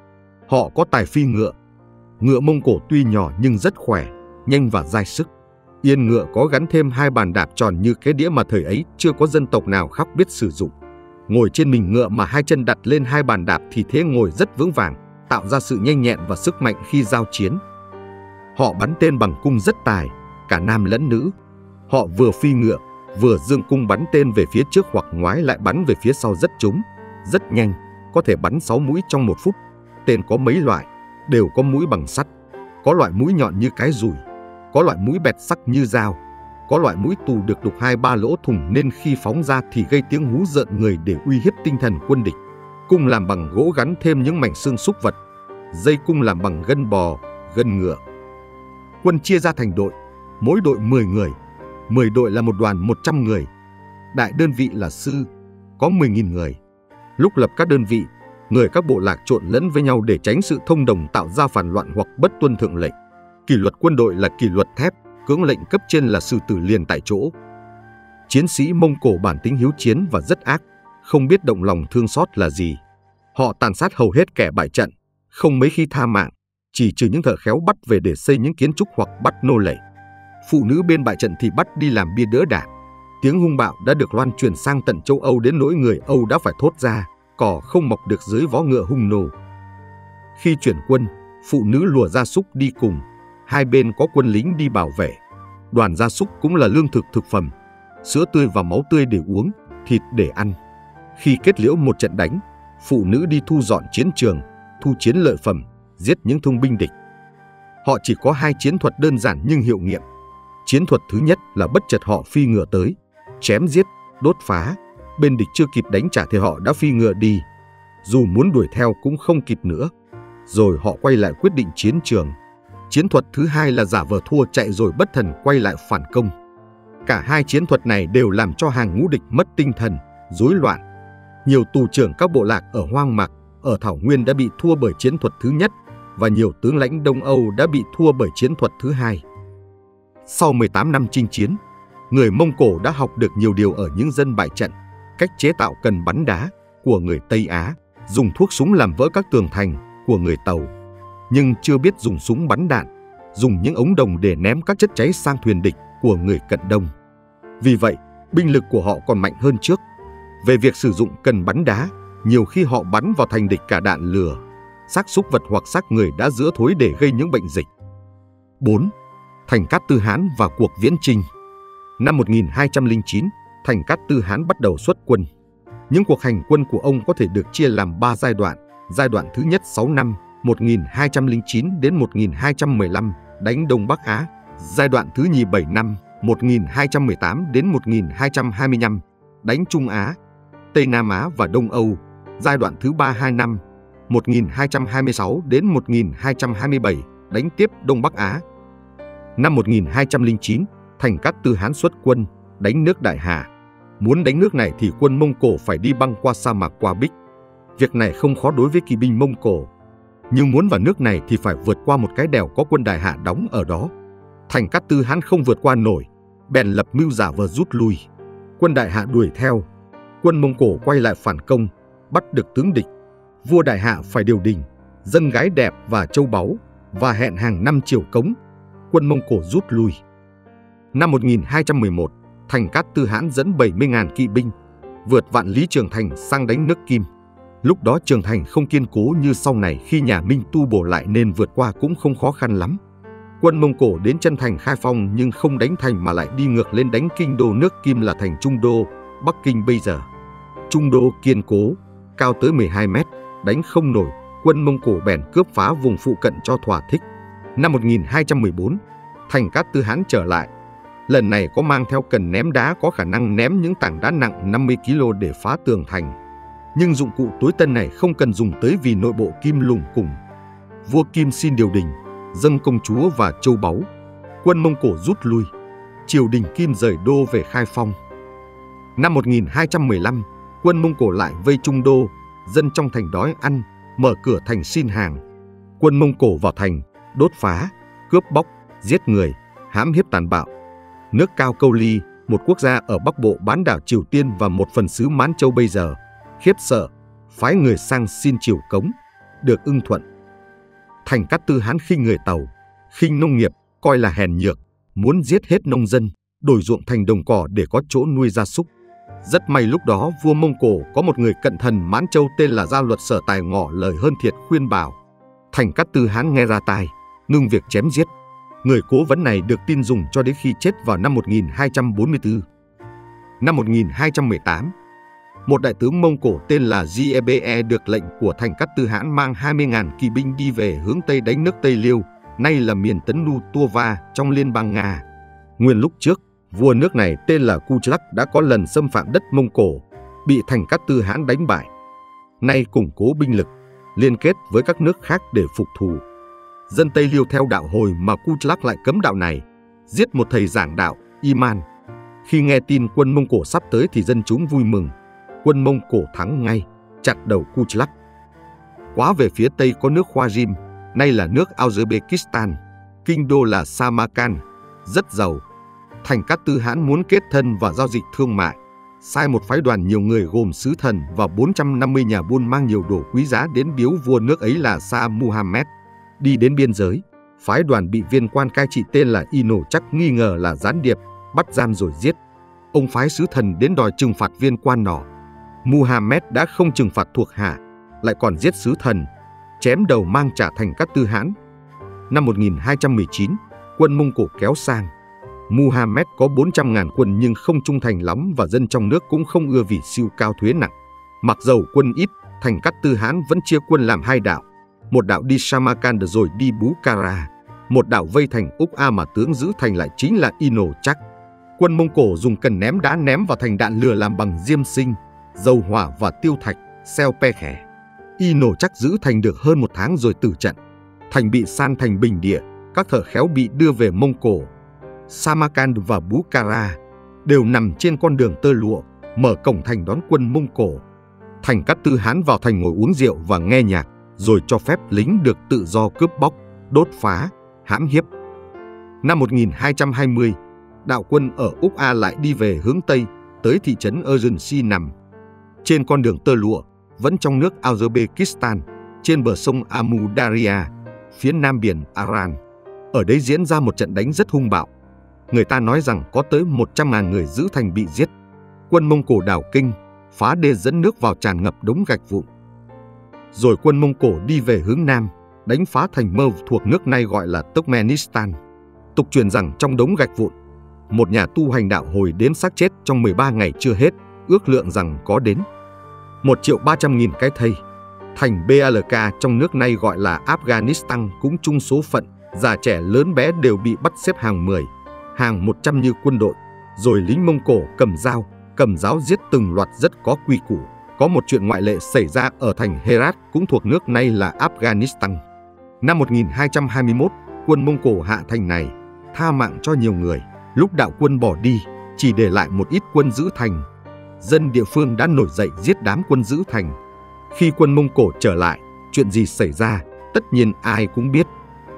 Họ có tài phi ngựa. Ngựa Mông Cổ tuy nhỏ nhưng rất khỏe, nhanh và dai sức. Yên ngựa có gắn thêm hai bàn đạp tròn như cái đĩa mà thời ấy chưa có dân tộc nào khác biết sử dụng. Ngồi trên mình ngựa mà hai chân đặt lên hai bàn đạp thì thế ngồi rất vững vàng, tạo ra sự nhanh nhẹn và sức mạnh khi giao chiến. Họ bắn tên bằng cung rất tài, cả nam lẫn nữ. Họ vừa phi ngựa, vừa dương cung bắn tên về phía trước hoặc ngoái lại bắn về phía sau rất trúng, rất nhanh, có thể bắn sáu mũi trong một phút. Tên có mấy loại, đều có mũi bằng sắt, có loại mũi nhọn như cái dùi, có loại mũi bẹt sắc như dao, có loại mũi tù được đục hai ba lỗ thủng nên khi phóng ra thì gây tiếng hú rợn người để uy hiếp tinh thần quân địch. Cung làm bằng gỗ gắn thêm những mảnh xương súc vật, dây cung làm bằng gân bò, gân ngựa. Quân chia ra thành đội, mỗi đội mười người, mười đội là một đoàn một trăm người. Đại đơn vị là sư, có mười nghìn người. Lúc lập các đơn vị, người các bộ lạc trộn lẫn với nhau để tránh sự thông đồng tạo ra phản loạn hoặc bất tuân thượng lệnh. Kỷ luật quân đội là kỷ luật thép, cưỡng lệnh cấp trên là xử tử liền tại chỗ. Chiến sĩ Mông Cổ bản tính hiếu chiến và rất ác, không biết động lòng thương xót là gì. Họ tàn sát hầu hết kẻ bại trận, không mấy khi tha mạng, chỉ trừ những thợ khéo bắt về để xây những kiến trúc hoặc bắt nô lệ. Phụ nữ bên bại trận thì bắt đi làm bia đỡ đạn. Tiếng hung bạo đã được loan truyền sang tận châu Âu đến nỗi người Âu đã phải thốt ra, cỏ không mọc được dưới vó ngựa hung nô. Khi chuyển quân, phụ nữ lùa gia súc đi cùng, hai bên có quân lính đi bảo vệ. Đoàn gia súc cũng là lương thực thực phẩm, sữa tươi và máu tươi để uống, thịt để ăn. Khi kết liễu một trận đánh, phụ nữ đi thu dọn chiến trường, thu chiến lợi phẩm, giết những thương binh địch. Họ chỉ có hai chiến thuật đơn giản nhưng hiệu nghiệm. Chiến thuật thứ nhất là bất chợt họ phi ngựa tới, chém giết, đốt phá. Bên địch chưa kịp đánh trả thì họ đã phi ngựa đi. Dù muốn đuổi theo cũng không kịp nữa. Rồi họ quay lại quyết định chiến trường. Chiến thuật thứ hai là giả vờ thua chạy rồi bất thần quay lại phản công. Cả hai chiến thuật này đều làm cho hàng ngũ địch mất tinh thần, rối loạn. Nhiều tù trưởng các bộ lạc ở hoang mạc, ở thảo nguyên đã bị thua bởi chiến thuật thứ nhất, và nhiều tướng lãnh Đông Âu đã bị thua bởi chiến thuật thứ hai. Sau mười tám năm chinh chiến, người Mông Cổ đã học được nhiều điều ở những dân bại trận, cách chế tạo cần bắn đá của người Tây Á, dùng thuốc súng làm vỡ các tường thành của người Tàu, nhưng chưa biết dùng súng bắn đạn, dùng những ống đồng để ném các chất cháy sang thuyền địch của người Cận Đông. Vì vậy, binh lực của họ còn mạnh hơn trước. Về việc sử dụng cần bắn đá, nhiều khi họ bắn vào thành địch cả đạn lửa, xác súc vật hoặc xác người đã rữa thối để gây những bệnh dịch. bốn. Thành Cát Tư Hán và cuộc viễn chinh. Năm một nghìn hai trăm lẻ chín, Thành Cát Tư Hán bắt đầu xuất quân. Những cuộc hành quân của ông có thể được chia làm ba giai đoạn. Giai đoạn thứ nhất sáu năm, một nghìn hai trăm lẻ chín đến một nghìn hai trăm mười lăm, đánh Đông Bắc Á. Giai đoạn thứ nhì bảy năm, một nghìn hai trăm mười tám đến một nghìn hai trăm hai mươi lăm, đánh Trung Á, Tây Nam Á và Đông Âu. Giai đoạn thứ ba hai năm, một nghìn hai trăm hai mươi sáu đến một nghìn hai trăm hai mươi bảy, đánh tiếp Đông Bắc Á. Năm một nghìn hai trăm lẻ chín, Thành Cát Tư Hán xuất quân, đánh nước Đại Hà. Muốn đánh nước này thì quân Mông Cổ phải đi băng qua sa mạc Qua Bích. Việc này không khó đối với kỵ binh Mông Cổ. Nhưng muốn vào nước này thì phải vượt qua một cái đèo có quân Đại Hạ đóng ở đó. Thành Cát Tư Hán không vượt qua nổi, bèn lập mưu giả vờ rút lui. Quân Đại Hạ đuổi theo. Quân Mông Cổ quay lại phản công, bắt được tướng địch. Vua Đại Hạ phải điều đình, dân gái đẹp và châu báu, và hẹn hàng năm triều cống. Quân Mông Cổ rút lui. Năm một nghìn hai trăm mười một, Thành Cát Tư Hán dẫn bảy mươi nghìn kỵ binh, vượt vạn lý Trường Thành sang đánh nước Kim. Lúc đó Trường Thành không kiên cố như sau này, khi nhà Minh tu bổ lại nên vượt qua cũng không khó khăn lắm. Quân Mông Cổ đến chân thành Khai Phong nhưng không đánh thành mà lại đi ngược lên đánh kinh đô nước Kim là thành Trung Đô, Bắc Kinh bây giờ. Trung Đô kiên cố, cao tới mười hai mét, đánh không nổi, quân Mông Cổ bèn cướp phá vùng phụ cận cho thỏa thích. Năm một nghìn hai trăm mười bốn, Thành Cát Tư Hán trở lại. Lần này có mang theo cần ném đá có khả năng ném những tảng đá nặng năm mươi ki lô để phá tường thành. Nhưng dụng cụ tối tân này không cần dùng tới vì nội bộ Kim lủng củng. Vua Kim xin điều đình, dâng công chúa và châu báu. Quân Mông Cổ rút lui. Triều đình Kim rời đô về Khai Phong. Năm một nghìn hai trăm mười lăm, quân Mông Cổ lại vây Trung Đô, dân trong thành đói ăn, mở cửa thành xin hàng. Quân Mông Cổ vào thành, đốt phá, cướp bóc, giết người, hãm hiếp tàn bạo. Nước Cao Câu Ly, một quốc gia ở Bắc Bộ bán đảo Triều Tiên và một phần xứ Mãn Châu bây giờ, khiếp sợ, phái người sang xin triều cống, được ưng thuận. Thành Cát Tư Hán khinh người Tàu, khinh nông nghiệp, coi là hèn nhược, muốn giết hết nông dân, đổi ruộng thành đồng cỏ để có chỗ nuôi gia súc. Rất may lúc đó vua Mông Cổ có một người cận thần Mãn Châu tên là Gia Luật Sở Tài ngỏ lời hơn thiệt khuyên bảo. Thành Cát Tư Hán nghe ra tai, ngưng việc chém giết. Người cố vấn này được tin dùng cho đến khi chết vào năm một nghìn hai trăm bốn mươi tư. Năm một nghìn hai trăm mười tám, một đại tướng Mông Cổ tên là Giebe được lệnh của Thành Cát Tư Hán mang hai mươi nghìn kỵ binh đi về hướng Tây đánh nước Tây Liêu, nay là miền Tấn Nu Tuva trong Liên bang Nga. Nguyên lúc trước, vua nước này tên là Kuchlak đã có lần xâm phạm đất Mông Cổ, bị Thành Cát Tư Hán đánh bại. Nay củng cố binh lực, liên kết với các nước khác để phục thù. Dân Tây Liêu theo đạo Hồi mà Kuchlak lại cấm đạo này, giết một thầy giảng đạo, Iman. Khi nghe tin quân Mông Cổ sắp tới thì dân chúng vui mừng. Quân Mông Cổ thắng ngay, chặt đầu Kuchlak. Quá về phía tây có nước Khwarizm, nay là nước Uzbekistan, kinh đô là Samarkand, rất giàu. Thành Cát Tư Hãn muốn kết thân và giao dịch thương mại, sai một phái đoàn nhiều người gồm sứ thần và bốn trăm năm mươi nhà buôn mang nhiều đồ quý giá đến biếu vua nước ấy là Shah Muhammad. Đi đến biên giới, phái đoàn bị viên quan cai trị tên là Inochak nghi ngờ là gián điệp, bắt giam rồi giết. Ông phái sứ thần đến đòi trừng phạt viên quan nọ. Muhammad đã không trừng phạt thuộc hạ, lại còn giết sứ thần, chém đầu mang trả Thành Cát Tư Hãn. Năm một nghìn hai trăm mười chín, quân Mông Cổ kéo sang. Muhammad có bốn trăm ngàn quân nhưng không trung thành lắm và dân trong nước cũng không ưa vì siêu cao thuế nặng. Mặc dầu quân ít, Thành Cát Tư Hãn vẫn chia quân làm hai đạo. Một đạo đi Samarkand rồi đi Bukhara, một đạo vây thành Úc A mà tướng giữ thành lại chính là Inochak. Quân Mông Cổ dùng cần ném đá ném vào thành đạn lửa làm bằng diêm sinh, dầu hỏa và tiêu thạch, xeo pe khẻ. Inochak giữ thành được hơn một tháng rồi tử trận. Thành bị san thành bình địa, các thợ khéo bị đưa về Mông Cổ. Samarkand và Bukhara đều nằm trên con đường tơ lụa, mở cổng thành đón quân Mông Cổ. Thành Cát Tư Hãn vào thành ngồi uống rượu và nghe nhạc, rồi cho phép lính được tự do cướp bóc, đốt phá, hãm hiếp. Năm một nghìn hai trăm hai mươi, đạo quân ở Úc A lại đi về hướng Tây, tới thị trấn Urgency nằm trên con đường tơ lụa, vẫn trong nước Uzbekistan, trên bờ sông Amu Darya, phía nam biển Aran. Ở đấy diễn ra một trận đánh rất hung bạo. Người ta nói rằng có tới một trăm ngàn người giữ thành bị giết. Quân Mông Cổ đào kinh, phá đê dẫn nước vào tràn ngập đống gạch vụn. Rồi quân Mông Cổ đi về hướng nam, đánh phá thành Merv thuộc nước nay gọi là Turkmenistan. Tục truyền rằng trong đống gạch vụn, một nhà tu hành đạo hồi đếm xác chết trong mười ba ngày chưa hết, ước lượng rằng có đến một triệu ba trăm nghìn cái thây. Thành bê a lờ ca trong nước nay gọi là Afghanistan cũng chung số phận, già trẻ lớn bé đều bị bắt xếp hàng mười, hàng một trăm như quân đội. Rồi lính Mông Cổ cầm dao, cầm giáo giết từng loạt rất có quy củ. Có một chuyện ngoại lệ xảy ra ở thành Herat cũng thuộc nước nay là Afghanistan. Năm một nghìn hai trăm hai mươi mốt, quân Mông Cổ hạ thành này, tha mạng cho nhiều người. Lúc đạo quân bỏ đi, chỉ để lại một ít quân giữ thành. Dân địa phương đã nổi dậy giết đám quân giữ thành. Khi quân Mông Cổ trở lại, chuyện gì xảy ra, tất nhiên ai cũng biết.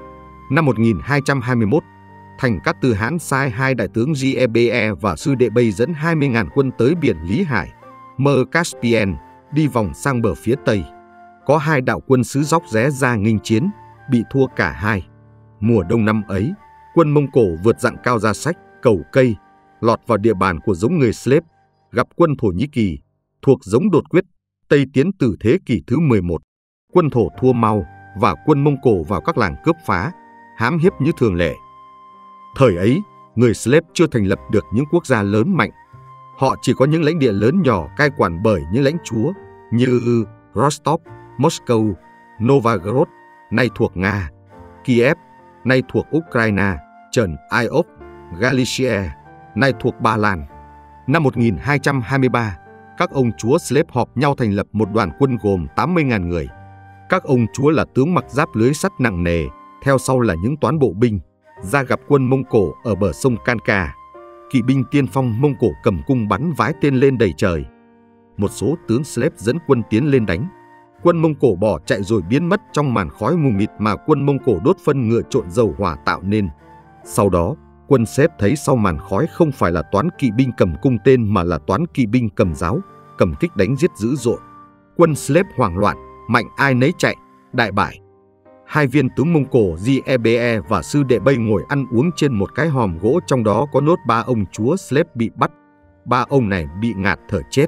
Năm một nghìn hai trăm hai mươi mốt, Thành Cát Tư Hãn sai hai đại tướng Giebe và Sư Đệ Bây dẫn hai mươi ngàn quân tới biển Lý Hải, Mơ Caspian, đi vòng sang bờ phía Tây. Có hai đạo quân sứ dóc ré ra nghênh chiến, bị thua cả hai. Mùa đông năm ấy, quân Mông Cổ vượt dặn cao ra sách, cầu cây, lọt vào địa bàn của giống người Slav, gặp quân Thổ Nhĩ Kỳ, thuộc giống đột quyết, Tây tiến từ thế kỷ thứ mười một. Quân Thổ thua mau và quân Mông Cổ vào các làng cướp phá, hãm hiếp như thường lệ. Thời ấy, người Slav chưa thành lập được những quốc gia lớn mạnh. Họ chỉ có những lãnh địa lớn nhỏ cai quản bởi những lãnh chúa như Rostov, Moscow, Novgorod, nay thuộc Nga, Kiev, nay thuộc Ukraine, Trần Iov, Galicia, nay thuộc Ba Lan. Năm một nghìn hai trăm hai mươi ba, các ông chúa Slav họp nhau thành lập một đoàn quân gồm tám mươi ngàn người. Các ông chúa là tướng mặc giáp lưới sắt nặng nề, theo sau là những toán bộ binh, ra gặp quân Mông Cổ ở bờ sông Kanka. Kỵ binh tiên phong Mông Cổ cầm cung bắn vái tên lên đầy trời. Một số tướng Slav dẫn quân tiến lên đánh. Quân Mông Cổ bỏ chạy rồi biến mất trong màn khói mù mịt mà quân Mông Cổ đốt phân ngựa trộn dầu hỏa tạo nên. Sau đó, quân Slav thấy sau màn khói không phải là toán kỵ binh cầm cung tên mà là toán kỵ binh cầm giáo, cầm kích đánh giết dữ dội. Quân Slav hoảng loạn, mạnh ai nấy chạy, đại bại. Hai viên tướng Mông Cổ Giebe và Sư Đệ Bây ngồi ăn uống trên một cái hòm gỗ, trong đó có nốt ba ông chúa Slav bị bắt. Ba ông này bị ngạt thở chết.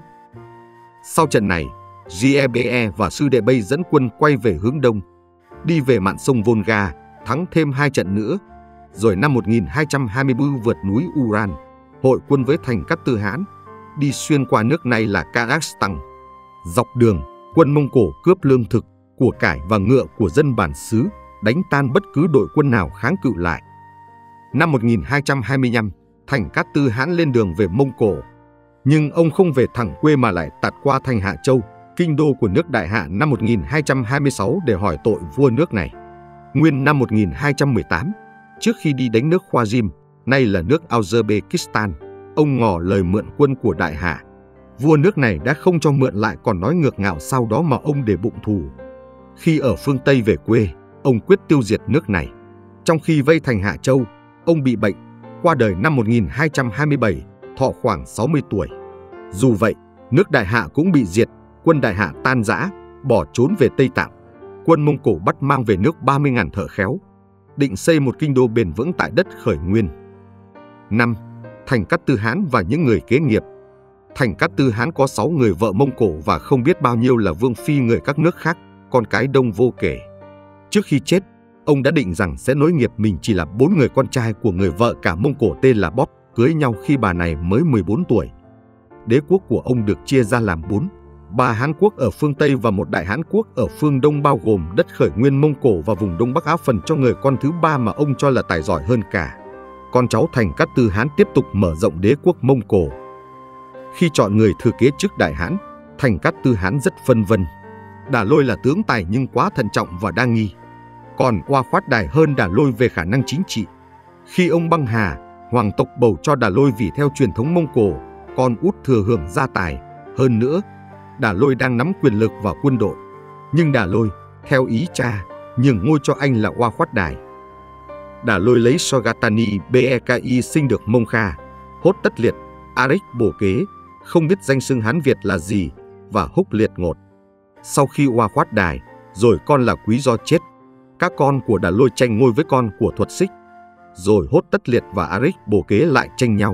Sau trận này, Giebe và Sư Đệ Bây dẫn quân quay về hướng đông, đi về mạn sông Volga, thắng thêm hai trận nữa. Rồi năm một nghìn hai trăm hai mươi tư vượt núi Uran, hội quân với Thành Cát Tư Hãn, đi xuyên qua nước này là Kazakhstan. Dọc đường, quân Mông Cổ cướp lương thực, của cải và ngựa của dân bản xứ, đánh tan bất cứ đội quân nào kháng cự lại. Năm một nghìn hai trăm hai mươi lăm, Thành Cát Tư Hãn lên đường về Mông Cổ. Nhưng ông không về thẳng quê mà lại tạt qua thành Hạ Châu, kinh đô của nước Đại Hạ năm một nghìn hai trăm hai mươi sáu để hỏi tội vua nước này. Nguyên năm một nghìn hai trăm mười tám, trước khi đi đánh nước Khwarizm, nay là nước Uzbekistan, ông ngỏ lời mượn quân của Đại Hạ. Vua nước này đã không cho mượn lại còn nói ngược ngạo sau đó mà ông để bụng thù. Khi ở phương Tây về quê, ông quyết tiêu diệt nước này. Trong khi vây thành Hạ Châu, ông bị bệnh, qua đời năm một nghìn hai trăm hai mươi bảy, thọ khoảng sáu mươi tuổi. Dù vậy, nước Đại Hạ cũng bị diệt, quân Đại Hạ tan rã, bỏ trốn về Tây Tạng. Quân Mông Cổ bắt mang về nước ba mươi nghìn thợ khéo, định xây một kinh đô bền vững tại đất khởi nguyên. năm. Thành Cát Tư Hán và những người kế nghiệp. Thành Cát Tư Hán có sáu người vợ Mông Cổ và không biết bao nhiêu là vương phi người các nước khác, con cái đông vô kể. Trước khi chết, ông đã định rằng sẽ nối nghiệp mình chỉ là bốn người con trai của người vợ cả Mông Cổ tên là Bót, cưới nhau khi bà này mới mười bốn tuổi. Đế quốc của ông được chia ra làm bốn, ba Hán quốc ở phương Tây và một Đại Hán quốc ở phương Đông bao gồm đất khởi nguyên Mông Cổ và vùng Đông Bắc Á phần cho người con thứ ba mà ông cho là tài giỏi hơn cả. Con cháu Thành Cát Tư Hán tiếp tục mở rộng đế quốc Mông Cổ. Khi chọn người thừa kế chức Đại Hán, Thành Cát Tư Hán rất phân vân. Đả Lôi là tướng tài nhưng quá thận trọng và đa nghi. Còn Oa Khoát Đài hơn Đả Lôi về khả năng chính trị. Khi ông băng hà, hoàng tộc bầu cho Đả Lôi vì theo truyền thống Mông Cổ, con út thừa hưởng gia tài. Hơn nữa, Đả Lôi đang nắm quyền lực và quân đội. Nhưng Đả Lôi, theo ý cha, nhường ngôi cho anh là Oa Khoát Đài. Đả Lôi lấy Sogatani Beki sinh được Mông Kha, Hốt Tất Liệt, Aric Bổ Kế, không biết danh xưng Hán Việt là gì, và Húc Liệt Ngột. Sau khi Oa Khoát Đài, rồi con là Quý Do chết, các con của Đả Lôi tranh ngôi với con của Thuật Xích, rồi Hốt Tất Liệt và Aric Bổ Kế lại tranh nhau.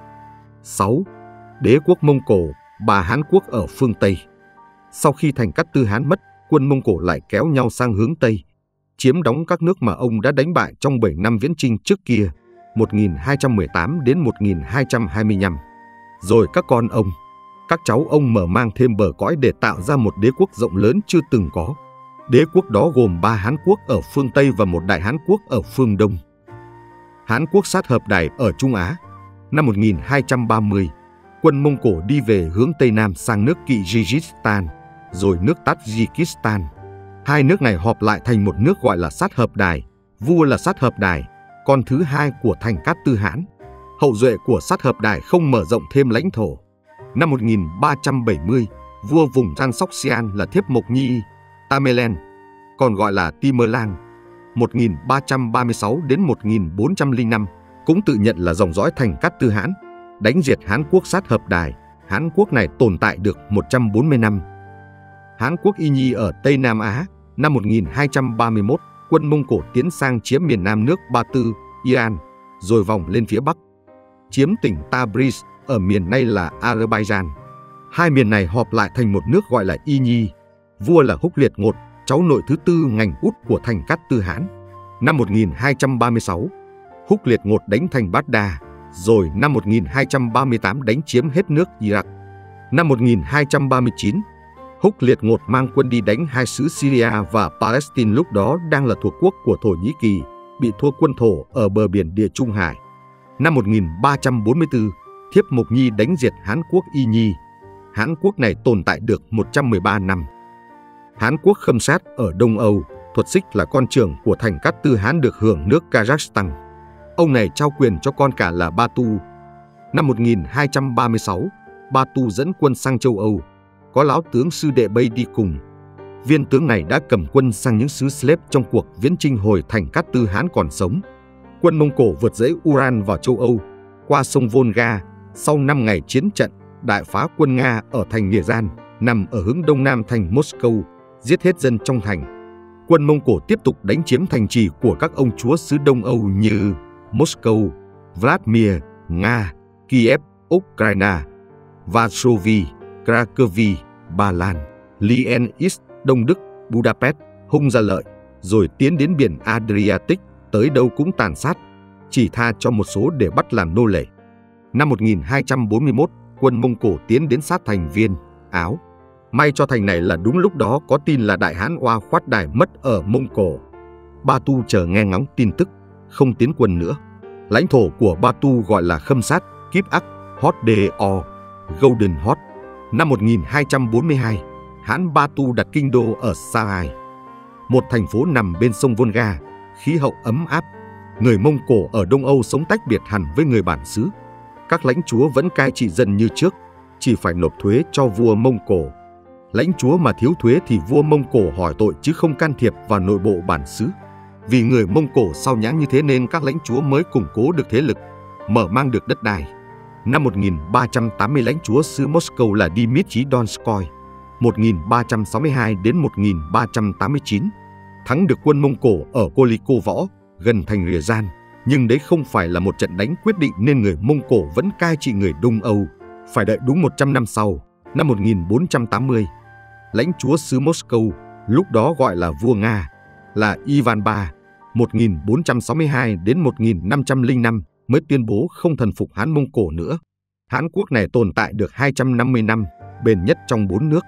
sáu. Đế quốc Mông Cổ, ba Hán quốc ở phương Tây. Sau khi Thành Cát Tư Hán mất, quân Mông Cổ lại kéo nhau sang hướng Tây, chiếm đóng các nước mà ông đã đánh bại trong bảy năm viễn chinh trước kia, một nghìn hai trăm mười tám đến một nghìn hai trăm hai mươi lăm. Rồi các con ông, các cháu ông mở mang thêm bờ cõi để tạo ra một đế quốc rộng lớn chưa từng có. Đế quốc đó gồm ba Hán quốc ở phương Tây và một Đại Hán quốc ở phương Đông. Hán quốc sát hợp Đài ở Trung Á. Năm một nghìn hai trăm ba mươi, quân Mông Cổ đi về hướng Tây Nam sang nước Kyrgyzstan, rồi nước Tajikistan. Hai nước này họp lại thành một nước gọi là Sát Hợp Đài. Vua là Sát Hợp Đài, con thứ hai của Thành Cát Tư Hán. Hậu duệ của Sát Hợp Đài không mở rộng thêm lãnh thổ. Năm một nghìn ba trăm bảy mươi, vua vùng Transoxian là Thiếp Mộc Nhi Tamerlan, còn gọi là Timerlang, một nghìn ba trăm ba mươi sáu đến một nghìn bốn trăm lẻ năm, cũng tự nhận là dòng dõi Thành Cát Tư Hán, đánh diệt Hán quốc Sát Hợp Đài. Hán quốc này tồn tại được một trăm bốn mươi năm. Hán quốc Y Nhi ở Tây Nam Á. Năm một nghìn hai trăm ba mươi mốt, quân Mông Cổ tiến sang chiếm miền Nam nước Ba Tư, Iran, rồi vòng lên phía Bắc, chiếm tỉnh Tabriz ở miền nay là Azerbaijan. Hai miền này họp lại thành một nước gọi là Y Nhi. Vua là Húc Liệt Ngột, cháu nội thứ tư ngành út của Thành Cát Tư Hán. Năm một nghìn hai trăm ba mươi sáu, Húc Liệt Ngột đánh thành Bát Đa, rồi năm một nghìn hai trăm ba mươi tám đánh chiếm hết nước Iraq. Năm một nghìn hai trăm ba mươi chín, Húc Liệt Ngột mang quân đi đánh hai xứ Syria và Palestine lúc đó đang là thuộc quốc của Thổ Nhĩ Kỳ, bị thua quân Thổ ở bờ biển Địa Trung Hải. Năm một nghìn ba trăm bốn mươi tư, Thiếp Mộc Nhi đánh diệt Hán quốc Y Nhi. Hán quốc này tồn tại được một trăm mười ba năm. Hán quốc Khâm Sát ở Đông Âu, Thuật Xích là con trưởng của Thành Cát Tư Hán được hưởng nước Kazakhstan. Ông này trao quyền cho con cả là Batu. Năm một nghìn hai trăm ba mươi sáu, Batu dẫn quân sang châu Âu, có lão tướng Sư Đệ Bây đi cùng. Viên tướng này đã cầm quân sang những xứ Slav trong cuộc viễn chinh hồi Thành Cát Tư Hán còn sống. Quân Mông Cổ vượt dãy Ural vào châu Âu, qua sông Volga. Sau năm ngày chiến trận, đại phá quân Nga ở thành Ryazan, nằm ở hướng đông nam thành Moscow, giết hết dân trong thành. Quân Mông Cổ tiếp tục đánh chiếm thành trì của các ông chúa xứ Đông Âu như Moscow, Vladimir, Nga, Kiev, Ukraine, Varsovie, Cracovie, Ba Lan, Lienist, Đông Đức, Budapest, Hung Gia Lợi, rồi tiến đến biển Adriatic, tới đâu cũng tàn sát, chỉ tha cho một số để bắt làm nô lệ. Năm một nghìn hai trăm bốn mươi mốt, quân Mông Cổ tiến đến sát thành Viên, Áo. May cho thành này là đúng lúc đó có tin là Đại Hán Oa Khoát Đài mất ở Mông Cổ. Batu chờ nghe ngóng tin tức, không tiến quân nữa. Lãnh thổ của Batu gọi là Khâm Sát, Kíp Ắc, Hot Do, Golden Hot. Năm một nghìn hai trăm bốn mươi hai, Hán Batu đặt kinh đô ở Sahai, một thành phố nằm bên sông Volga, khí hậu ấm áp. Người Mông Cổ ở Đông Âu sống tách biệt hẳn với người bản xứ. Các lãnh chúa vẫn cai trị dân như trước, chỉ phải nộp thuế cho vua Mông Cổ. Lãnh chúa mà thiếu thuế thì vua Mông Cổ hỏi tội chứ không can thiệp vào nội bộ bản xứ. Vì người Mông Cổ sao nhãng như thế nên các lãnh chúa mới củng cố được thế lực, mở mang được đất đai. Năm một nghìn ba trăm tám mươi, lãnh chúa xứ Moscow là Dmitry Donskoy một nghìn ba trăm sáu mươi hai đến một nghìn ba trăm tám mươi chín thắng được quân Mông Cổ ở Koliko Võ, gần thành Ryazan, nhưng đấy không phải là một trận đánh quyết định nên người Mông Cổ vẫn cai trị người Đông Âu. Phải đợi đúng một trăm năm sau, năm một nghìn bốn trăm tám mươi, lãnh chúa xứ Moscow, lúc đó gọi là vua Nga, là Ivan ba một nghìn bốn trăm sáu mươi hai đến một nghìn năm trăm lẻ năm mới tuyên bố không thần phục Hán Mông Cổ nữa. Hán quốc này tồn tại được hai trăm năm mươi năm, bền nhất trong bốn nước.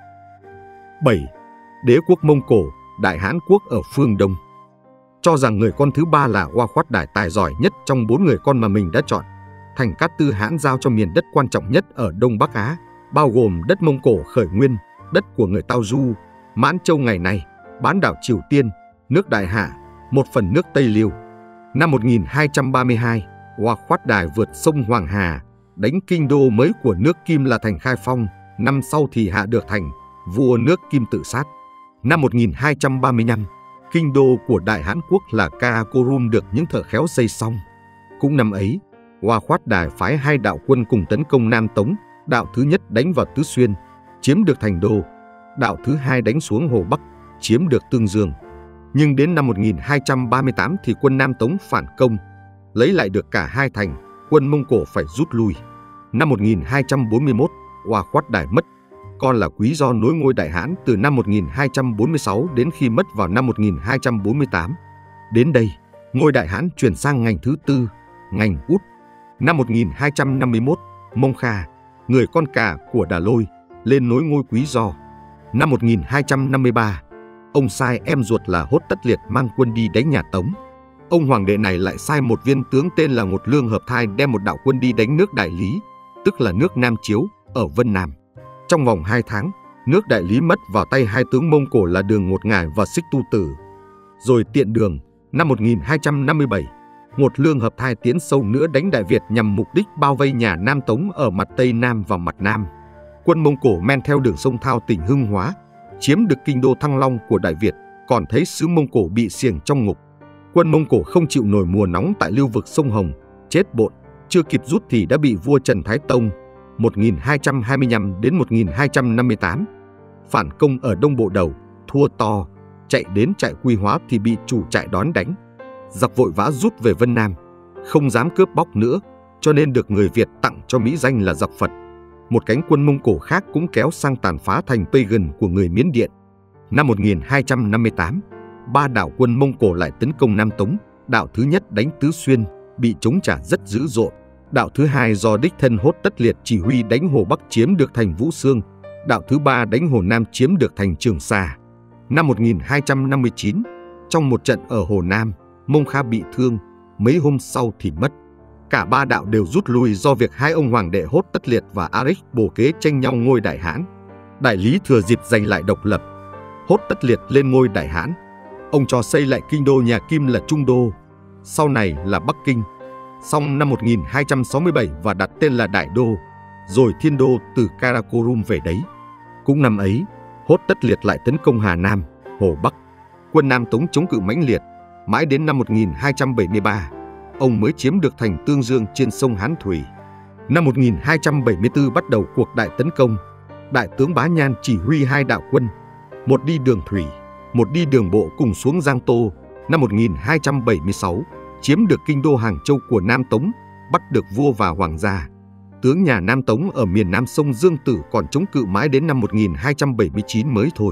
bảy. Đế quốc Mông Cổ, Đại Hán quốc ở phương Đông. Cho rằng người con thứ ba là Oa Khoát Đài tài giỏi nhất trong bốn người con mà mình đã chọn, Thành Cát Tư Hãn giao cho miền đất quan trọng nhất ở Đông Bắc Á, bao gồm đất Mông Cổ khởi nguyên, đất của người Tao Du, Mãn Châu ngày nay, bán đảo Triều Tiên, nước Đại Hạ, một phần nước Tây Liêu. Năm một nghìn hai trăm ba mươi hai, Oa Khoát Đài vượt sông Hoàng Hà, đánh kinh đô mới của nước Kim là thành Khai Phong, năm sau thì hạ được thành, vua nước Kim tự sát. Năm một nghìn hai trăm ba mươi lăm, kinh đô của Đại Hán quốc là Karakorum được những thợ khéo xây xong. Cũng năm ấy, Oa Khoát Đài phái hai đạo quân cùng tấn công Nam Tống, đạo thứ nhất đánh vào Tứ Xuyên, chiếm được thành đô, đạo thứ hai đánh xuống Hồ Bắc, chiếm được Tương Dương. Nhưng đến năm một nghìn hai trăm ba mươi tám thì quân Nam Tống phản công, lấy lại được cả hai thành, quân Mông Cổ phải rút lui. Năm một nghìn hai trăm bốn mươi mốt, Oa Khoát Đài mất, con là Quý Do nối ngôi Đại Hán từ năm một nghìn hai trăm bốn mươi sáu đến khi mất vào năm một nghìn hai trăm bốn mươi tám. Đến đây, ngôi Đại Hán chuyển sang ngành thứ tư, ngành Út. Năm một nghìn hai trăm năm mươi mốt, Mông Kha, người con cả của Đà Lôi, lên nối ngôi Quý Do. Năm một nghìn hai trăm năm mươi ba, ông sai em ruột là Hốt Tất Liệt mang quân đi đánh nhà Tống. Ông hoàng đệ này lại sai một viên tướng tên là Ngột Lương Hợp Thai đem một đạo quân đi đánh nước Đại Lý, tức là nước Nam Chiếu, ở Vân Nam. Trong vòng hai tháng, nước Đại Lý mất vào tay hai tướng Mông Cổ là Đường Ngột Ngải và Xích Tu Tử. Rồi tiện đường, năm một nghìn hai trăm năm mươi bảy, Ngột Lương Hợp Thai tiến sâu nữa đánh Đại Việt nhằm mục đích bao vây nhà Nam Tống ở mặt Tây Nam và mặt Nam. Quân Mông Cổ men theo đường sông Thao tỉnh Hưng Hóa, chiếm được kinh đô Thăng Long của Đại Việt, còn thấy xứ Mông Cổ bị xiềng trong ngục. Quân Mông Cổ không chịu nổi mùa nóng tại lưu vực sông Hồng, chết bộn, chưa kịp rút thì đã bị vua Trần Thái Tông một nghìn hai trăm hai mươi lăm đến một nghìn hai trăm năm mươi tám phản công ở Đông Bộ Đầu, thua to, chạy đến trại Quy Hóa thì bị chủ trại đón đánh. Giặc vội vã rút về Vân Nam, không dám cướp bóc nữa, cho nên được người Việt tặng cho mỹ danh là giặc Phật. Một cánh quân Mông Cổ khác cũng kéo sang tàn phá thành Pagan của người Miến Điện. Năm một nghìn hai trăm năm mươi tám, ba đạo quân Mông Cổ lại tấn công Nam Tống. Đạo thứ nhất đánh Tứ Xuyên, bị chống trả rất dữ dội. Đạo thứ hai do đích thân Hốt Tất Liệt chỉ huy đánh Hồ Bắc chiếm được thành Vũ Xương. Đạo thứ ba đánh Hồ Nam chiếm được thành Trường Sa. Năm một nghìn hai trăm năm mươi chín, trong một trận ở Hồ Nam, Mông Kha bị thương, mấy hôm sau thì mất. Cả ba đạo đều rút lui do việc hai ông hoàng đệ Hốt Tất Liệt và Aric Bồ Kế tranh nhau ngôi Đại Hán. Đại Lý thừa dịp giành lại độc lập. Hốt Tất Liệt lên ngôi Đại Hán. Ông cho xây lại kinh đô nhà Kim là Trung Đô, sau này là Bắc Kinh. Xong năm một nghìn hai trăm sáu mươi bảy và đặt tên là Đại Đô, rồi Thiên Đô từ Karakorum về đấy. Cũng năm ấy, Hốt Tất Liệt lại tấn công Hà Nam, Hồ Bắc. Quân Nam Tống chống cự mãnh liệt, mãi đến năm một nghìn hai trăm bảy mươi ba, ông mới chiếm được thành Tương Dương trên sông Hán Thủy. Năm một nghìn hai trăm bảy mươi tư bắt đầu cuộc đại tấn công. Đại tướng Bá Nhan chỉ huy hai đạo quân, một đi đường thủy, một đi đường bộ cùng xuống Giang Tô. Năm một nghìn hai trăm bảy mươi sáu, chiếm được kinh đô Hàng Châu của Nam Tống, bắt được vua và hoàng gia. Tướng nhà Nam Tống ở miền Nam sông Dương Tử còn chống cự mãi đến năm một nghìn hai trăm bảy mươi chín mới thôi.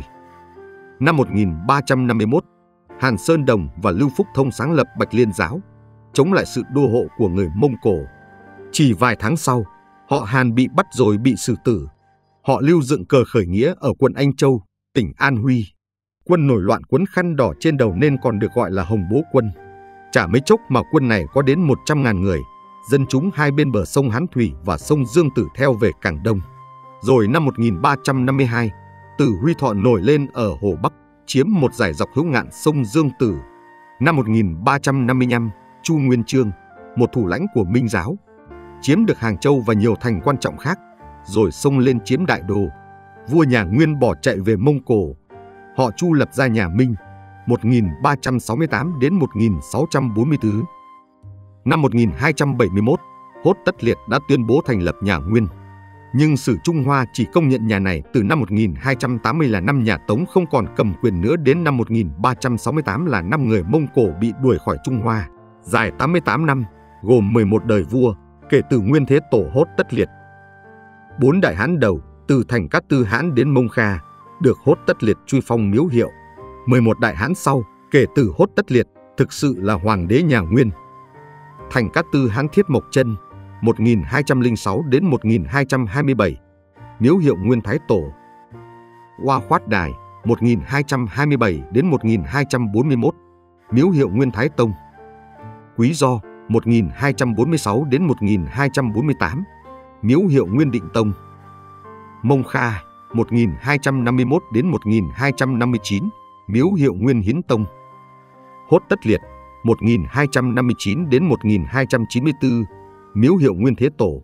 Năm một nghìn ba trăm năm mươi mốt, Hàn Sơn Đồng và Lưu Phúc Thông sáng lập Bạch Liên Giáo, chống lại sự đô hộ của người Mông Cổ. Chỉ vài tháng sau, họ Hàn bị bắt rồi bị xử tử. Họ Lưu dựng cờ khởi nghĩa ở quận Anh Châu, tỉnh An Huy. Quân nổi loạn quấn khăn đỏ trên đầu nên còn được gọi là Hồng Bố Quân. Chả mấy chốc mà quân này có đến một trăm ngàn người, dân chúng hai bên bờ sông Hán Thủy và sông Dương Tử theo về Cảng Đông. Rồi năm một nghìn ba trăm năm mươi hai, Tử Huy Thọ nổi lên ở Hồ Bắc, chiếm một dải dọc hữu ngạn sông Dương Tử. Năm một nghìn ba trăm năm mươi lăm, Chu Nguyên Chương, một thủ lãnh của Minh Giáo, chiếm được Hàng Châu và nhiều thành quan trọng khác, rồi xông lên chiếm Đại Đô. vua nhà Nguyên bỏ chạy về Mông Cổ. Họ Chu lập ra nhà Minh một nghìn ba trăm sáu mươi tám đến một nghìn sáu trăm bốn mươi tư. Năm một nghìn hai trăm bảy mươi mốt, Hốt Tất Liệt đã tuyên bố thành lập nhà Nguyên. Nhưng Sử Trung Hoa chỉ công nhận nhà này từ năm một nghìn hai trăm tám mươi là năm nhà Tống không còn cầm quyền nữa, đến năm một nghìn ba trăm sáu mươi tám là năm người Mông Cổ bị đuổi khỏi Trung Hoa, dài tám mươi tám năm, gồm mười một đời vua, kể từ Nguyên Thế Tổ Hốt Tất Liệt. Bốn đại hán đầu, từ Thành Cát Tư Hán đến Mông Kha, được Hốt Tất Liệt truy phong miếu hiệu. mười một đại hán sau, kể từ Hốt Tất Liệt, thực sự là hoàng đế nhà Nguyên. Thành Cát Tư Hán Thiết Mộc Chân một nghìn hai trăm lẻ sáu đến một nghìn hai trăm hai mươi bảy, miếu hiệu Nguyên Thái Tổ. Hoa Khoát Đài một nghìn hai trăm hai mươi bảy đến một nghìn hai trăm bốn mươi mốt, miếu hiệu Nguyên Thái Tông. Quý Do một nghìn hai trăm bốn mươi sáu đến một nghìn hai trăm bốn mươi tám, miếu hiệu Nguyên Định Tông. Mông Kha một nghìn hai trăm năm mươi mốt đến một nghìn hai trăm năm mươi chín, miếu hiệu Nguyên Hiến Tông. Hốt Tất Liệt một nghìn hai trăm năm mươi chín đến một nghìn hai trăm chín mươi tư, miếu hiệu Nguyên Thế Tổ.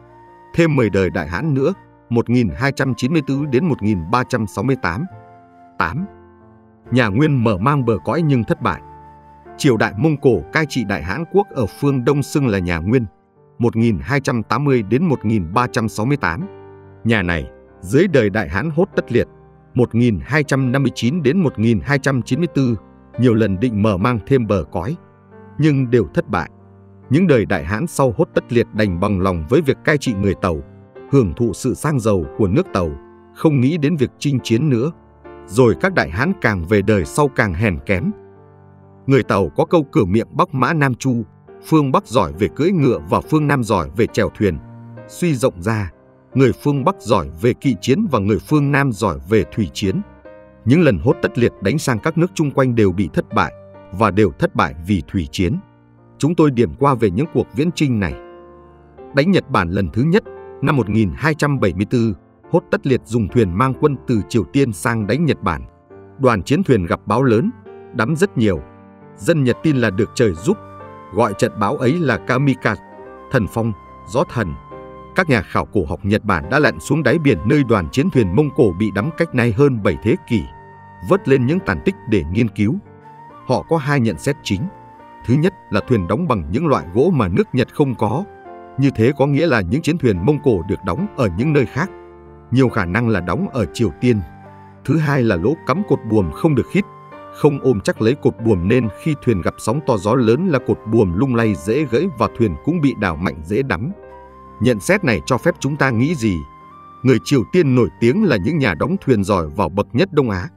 Thêm mười đời đại hán nữa, một nghìn hai trăm chín mươi tư đến một nghìn ba trăm sáu mươi tám. tám. Nhà Nguyên mở mang bờ cõi nhưng thất bại. Triều đại Mông Cổ cai trị Đại Hán Quốc ở phương Đông xưng là nhà Nguyên, một nghìn hai trăm tám mươi đến một nghìn ba trăm sáu mươi tám. Nhà này, dưới đời Đại Hán Hốt Tất Liệt, một nghìn hai trăm năm mươi chín đến một nghìn hai trăm chín mươi tư, nhiều lần định mở mang thêm bờ cõi, nhưng đều thất bại. Những đời Đại Hán sau Hốt Tất Liệt đành bằng lòng với việc cai trị người Tàu, hưởng thụ sự sang giàu của nước Tàu, không nghĩ đến việc chinh chiến nữa. Rồi các Đại Hán càng về đời sau càng hèn kém. Người Tàu có câu cửa miệng Bắc Mã Nam Chu, phương Bắc giỏi về cưỡi ngựa và phương Nam giỏi về chèo thuyền. Suy rộng ra, người phương Bắc giỏi về kỵ chiến và người phương Nam giỏi về thủy chiến. Những lần Hốt Tất Liệt đánh sang các nước chung quanh đều bị thất bại, và đều thất bại vì thủy chiến. Chúng tôi điểm qua về những cuộc viễn chinh này. Đánh Nhật Bản lần thứ nhất, năm một nghìn hai trăm bảy mươi tư, Hốt Tất Liệt dùng thuyền mang quân từ Triều Tiên sang đánh Nhật Bản. Đoàn chiến thuyền gặp bão lớn, đắm rất nhiều. Dân Nhật tin là được trời giúp, gọi trận bão ấy là Kamikaze, thần phong, gió thần. Các nhà khảo cổ học Nhật Bản đã lặn xuống đáy biển nơi đoàn chiến thuyền Mông Cổ bị đắm cách nay hơn bảy thế kỷ, vớt lên những tàn tích để nghiên cứu. Họ có hai nhận xét chính. Thứ nhất là thuyền đóng bằng những loại gỗ mà nước Nhật không có. Như thế có nghĩa là những chiến thuyền Mông Cổ được đóng ở những nơi khác, nhiều khả năng là đóng ở Triều Tiên. Thứ hai là lỗ cắm cột buồm không được khít, không ôm chắc lấy cột buồm nên khi thuyền gặp sóng to gió lớn là cột buồm lung lay dễ gãy và thuyền cũng bị đảo mạnh dễ đắm. Nhận xét này cho phép chúng ta nghĩ gì? Người Triều Tiên nổi tiếng là những nhà đóng thuyền giỏi vào bậc nhất Đông Á.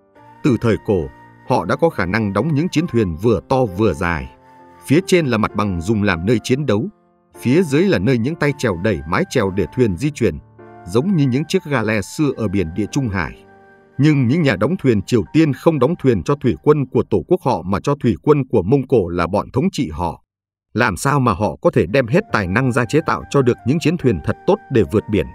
Từ thời cổ, họ đã có khả năng đóng những chiến thuyền vừa to vừa dài. Phía trên là mặt bằng dùng làm nơi chiến đấu, phía dưới là nơi những tay chèo đẩy mái chèo để thuyền di chuyển, giống như những chiếc gale xưa ở biển Địa Trung Hải. Nhưng những nhà đóng thuyền Triều Tiên không đóng thuyền cho thủy quân của tổ quốc họ mà cho thủy quân của Mông Cổ là bọn thống trị họ. Làm sao mà họ có thể đem hết tài năng ra chế tạo cho được những chiến thuyền thật tốt để vượt biển?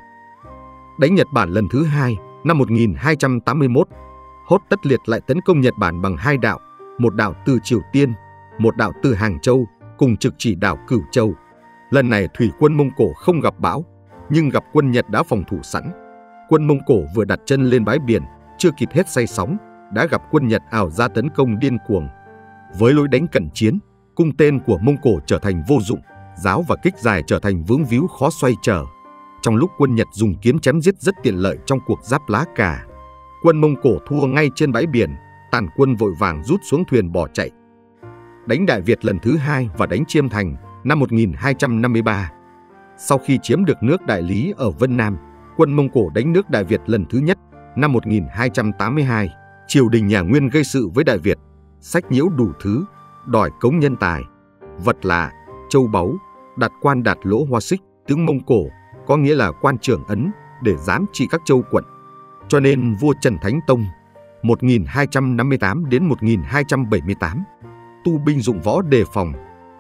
Đánh Nhật Bản lần thứ hai, năm một nghìn hai trăm tám mươi mốt, Hốt Tất Liệt lại tấn công Nhật Bản bằng hai đạo, một đạo từ Triều Tiên, một đạo từ Hàng Châu, cùng trực chỉ đảo Cửu Châu. Lần này thủy quân Mông Cổ không gặp bão, nhưng gặp quân Nhật đã phòng thủ sẵn. Quân Mông Cổ vừa đặt chân lên bãi biển, chưa kịp hết say sóng, đã gặp quân Nhật ảo ra tấn công điên cuồng. Với lối đánh cận chiến, cung tên của Mông Cổ trở thành vô dụng, giáo và kích dài trở thành vướng víu khó xoay trở. Trong lúc quân Nhật dùng kiếm chém giết rất tiện lợi trong cuộc giáp lá cà, quân Mông Cổ thua ngay trên bãi biển, tàn quân vội vàng rút xuống thuyền bỏ chạy. Đánh Đại Việt lần thứ hai và đánh Chiêm Thành năm một nghìn hai trăm năm mươi ba. Sau khi chiếm được nước Đại Lý ở Vân Nam, quân Mông Cổ đánh nước Đại Việt lần thứ nhất năm một nghìn hai trăm tám mươi hai. Triều đình nhà Nguyên gây sự với Đại Việt, sách nhiễu đủ thứ, đòi cống nhân tài, vật lạ, châu báu, đặt quan đạt lỗ hoa xích, tướng Mông Cổ, có nghĩa là quan trưởng Ấn, để giám trị các châu quận. Cho nên vua Trần Thánh Tông một nghìn hai trăm năm mươi tám đến một nghìn hai trăm bảy mươi tám tu binh dụng võ đề phòng.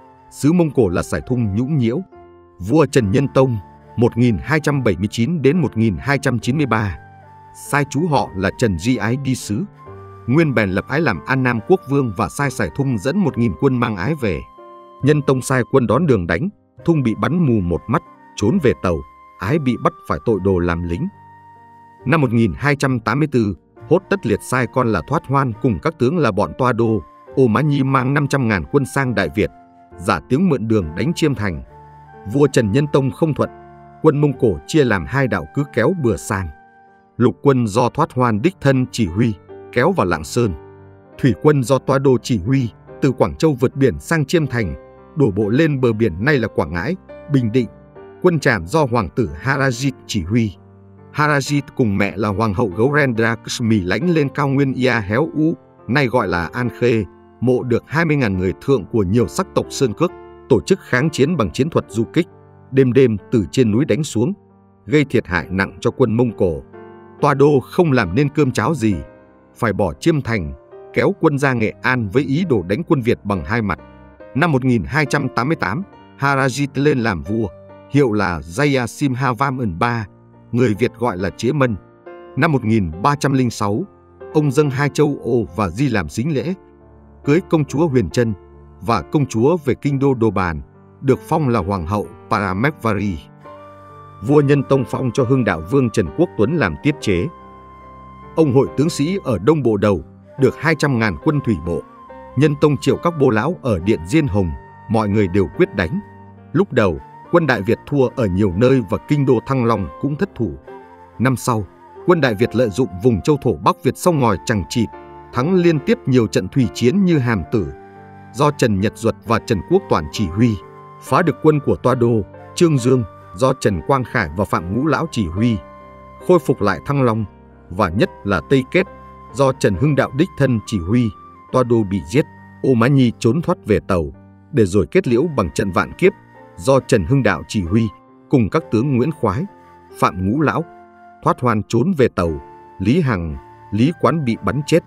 Xứ Mông Cổ là Sải Thung nhũng nhiễu. Vua Trần Nhân Tông một nghìn hai trăm bảy mươi chín đến một nghìn hai trăm chín mươi ba sai chú họ là Trần Di Ái đi sứ. Nguyên bèn lập Ái làm An Nam quốc vương và sai Sải Thung dẫn một nghìn quân mang Ái về. Nhân Tông sai quân đón đường đánh, Thung bị bắn mù một mắt, trốn về Tàu. Ái bị bắt phải tội đồ làm lính. Năm một nghìn hai trăm tám mươi tư, Hốt Tất Liệt sai con là Thoát Hoan cùng các tướng là bọn Toa Đô, Ô Mã Nhi mang năm trăm ngàn quân sang Đại Việt, giả tiếng mượn đường đánh Chiêm Thành. Vua Trần Nhân Tông không thuận, quân Mông Cổ chia làm hai đạo cứ kéo bừa sang. Lục quân do Thoát Hoan đích thân chỉ huy, kéo vào Lạng Sơn. Thủy quân do Toa Đô chỉ huy, từ Quảng Châu vượt biển sang Chiêm Thành, đổ bộ lên bờ biển nay là Quảng Ngãi, Bình Định. Quân Trảm do Hoàng tử Harajit chỉ huy. Harajit cùng mẹ là Hoàng hậu Gaurendra Kshmi lãnh lên cao nguyên Ia Héo U, nay gọi là An Khê, mộ được hai mươi ngàn người thượng của nhiều sắc tộc Sơn Cước, tổ chức kháng chiến bằng chiến thuật du kích, đêm đêm từ trên núi đánh xuống, gây thiệt hại nặng cho quân Mông Cổ. Toa Đô không làm nên cơm cháo gì, phải bỏ Chiêm Thành, kéo quân ra Nghệ An với ý đồ đánh quân Việt bằng hai mặt. Năm một nghìn hai trăm tám mươi tám, Harajit lên làm vua, hiệu là Jayasimhavarman ba, người Việt gọi là Chế Mân. Năm một nghìn ba trăm lẻ sáu, ông dâng hai châu Ô và Di làm sính lễ, cưới công chúa Huyền Trân và công chúa về kinh đô Đồ Bàn, được phong là Hoàng hậu Paramesvari. Vua Nhân Tông phong cho Hưng Đạo Vương Trần Quốc Tuấn làm tiết chế. Ông hội tướng sĩ ở Đông Bộ Đầu, được hai trăm ngàn quân thủy bộ. Nhân Tông triệu các bô lão ở Điện Diên Hồng, mọi người đều quyết đánh. Lúc đầu, quân Đại Việt thua ở nhiều nơi và kinh đô Thăng Long cũng thất thủ. Năm sau, quân Đại Việt lợi dụng vùng châu thổ Bắc Việt sông ngòi Trằng Trịt, thắng liên tiếp nhiều trận thủy chiến như Hàm Tử, do Trần Nhật Duật và Trần Quốc Toản chỉ huy, phá được quân của Toa Đô, Trương Dương, do Trần Quang Khải và Phạm Ngũ Lão chỉ huy, khôi phục lại Thăng Long, và nhất là Tây Kết, do Trần Hưng Đạo đích thân chỉ huy. Toa Đô bị giết, Ô Mã Nhi trốn thoát về Tàu, để rồi kết liễu bằng trận Vạn Kiếp, do Trần Hưng Đạo chỉ huy, cùng các tướng Nguyễn Khoái, Phạm Ngũ Lão. Thoát Hoan trốn về Tàu, Lý Hằng, Lý Quán bị bắn chết.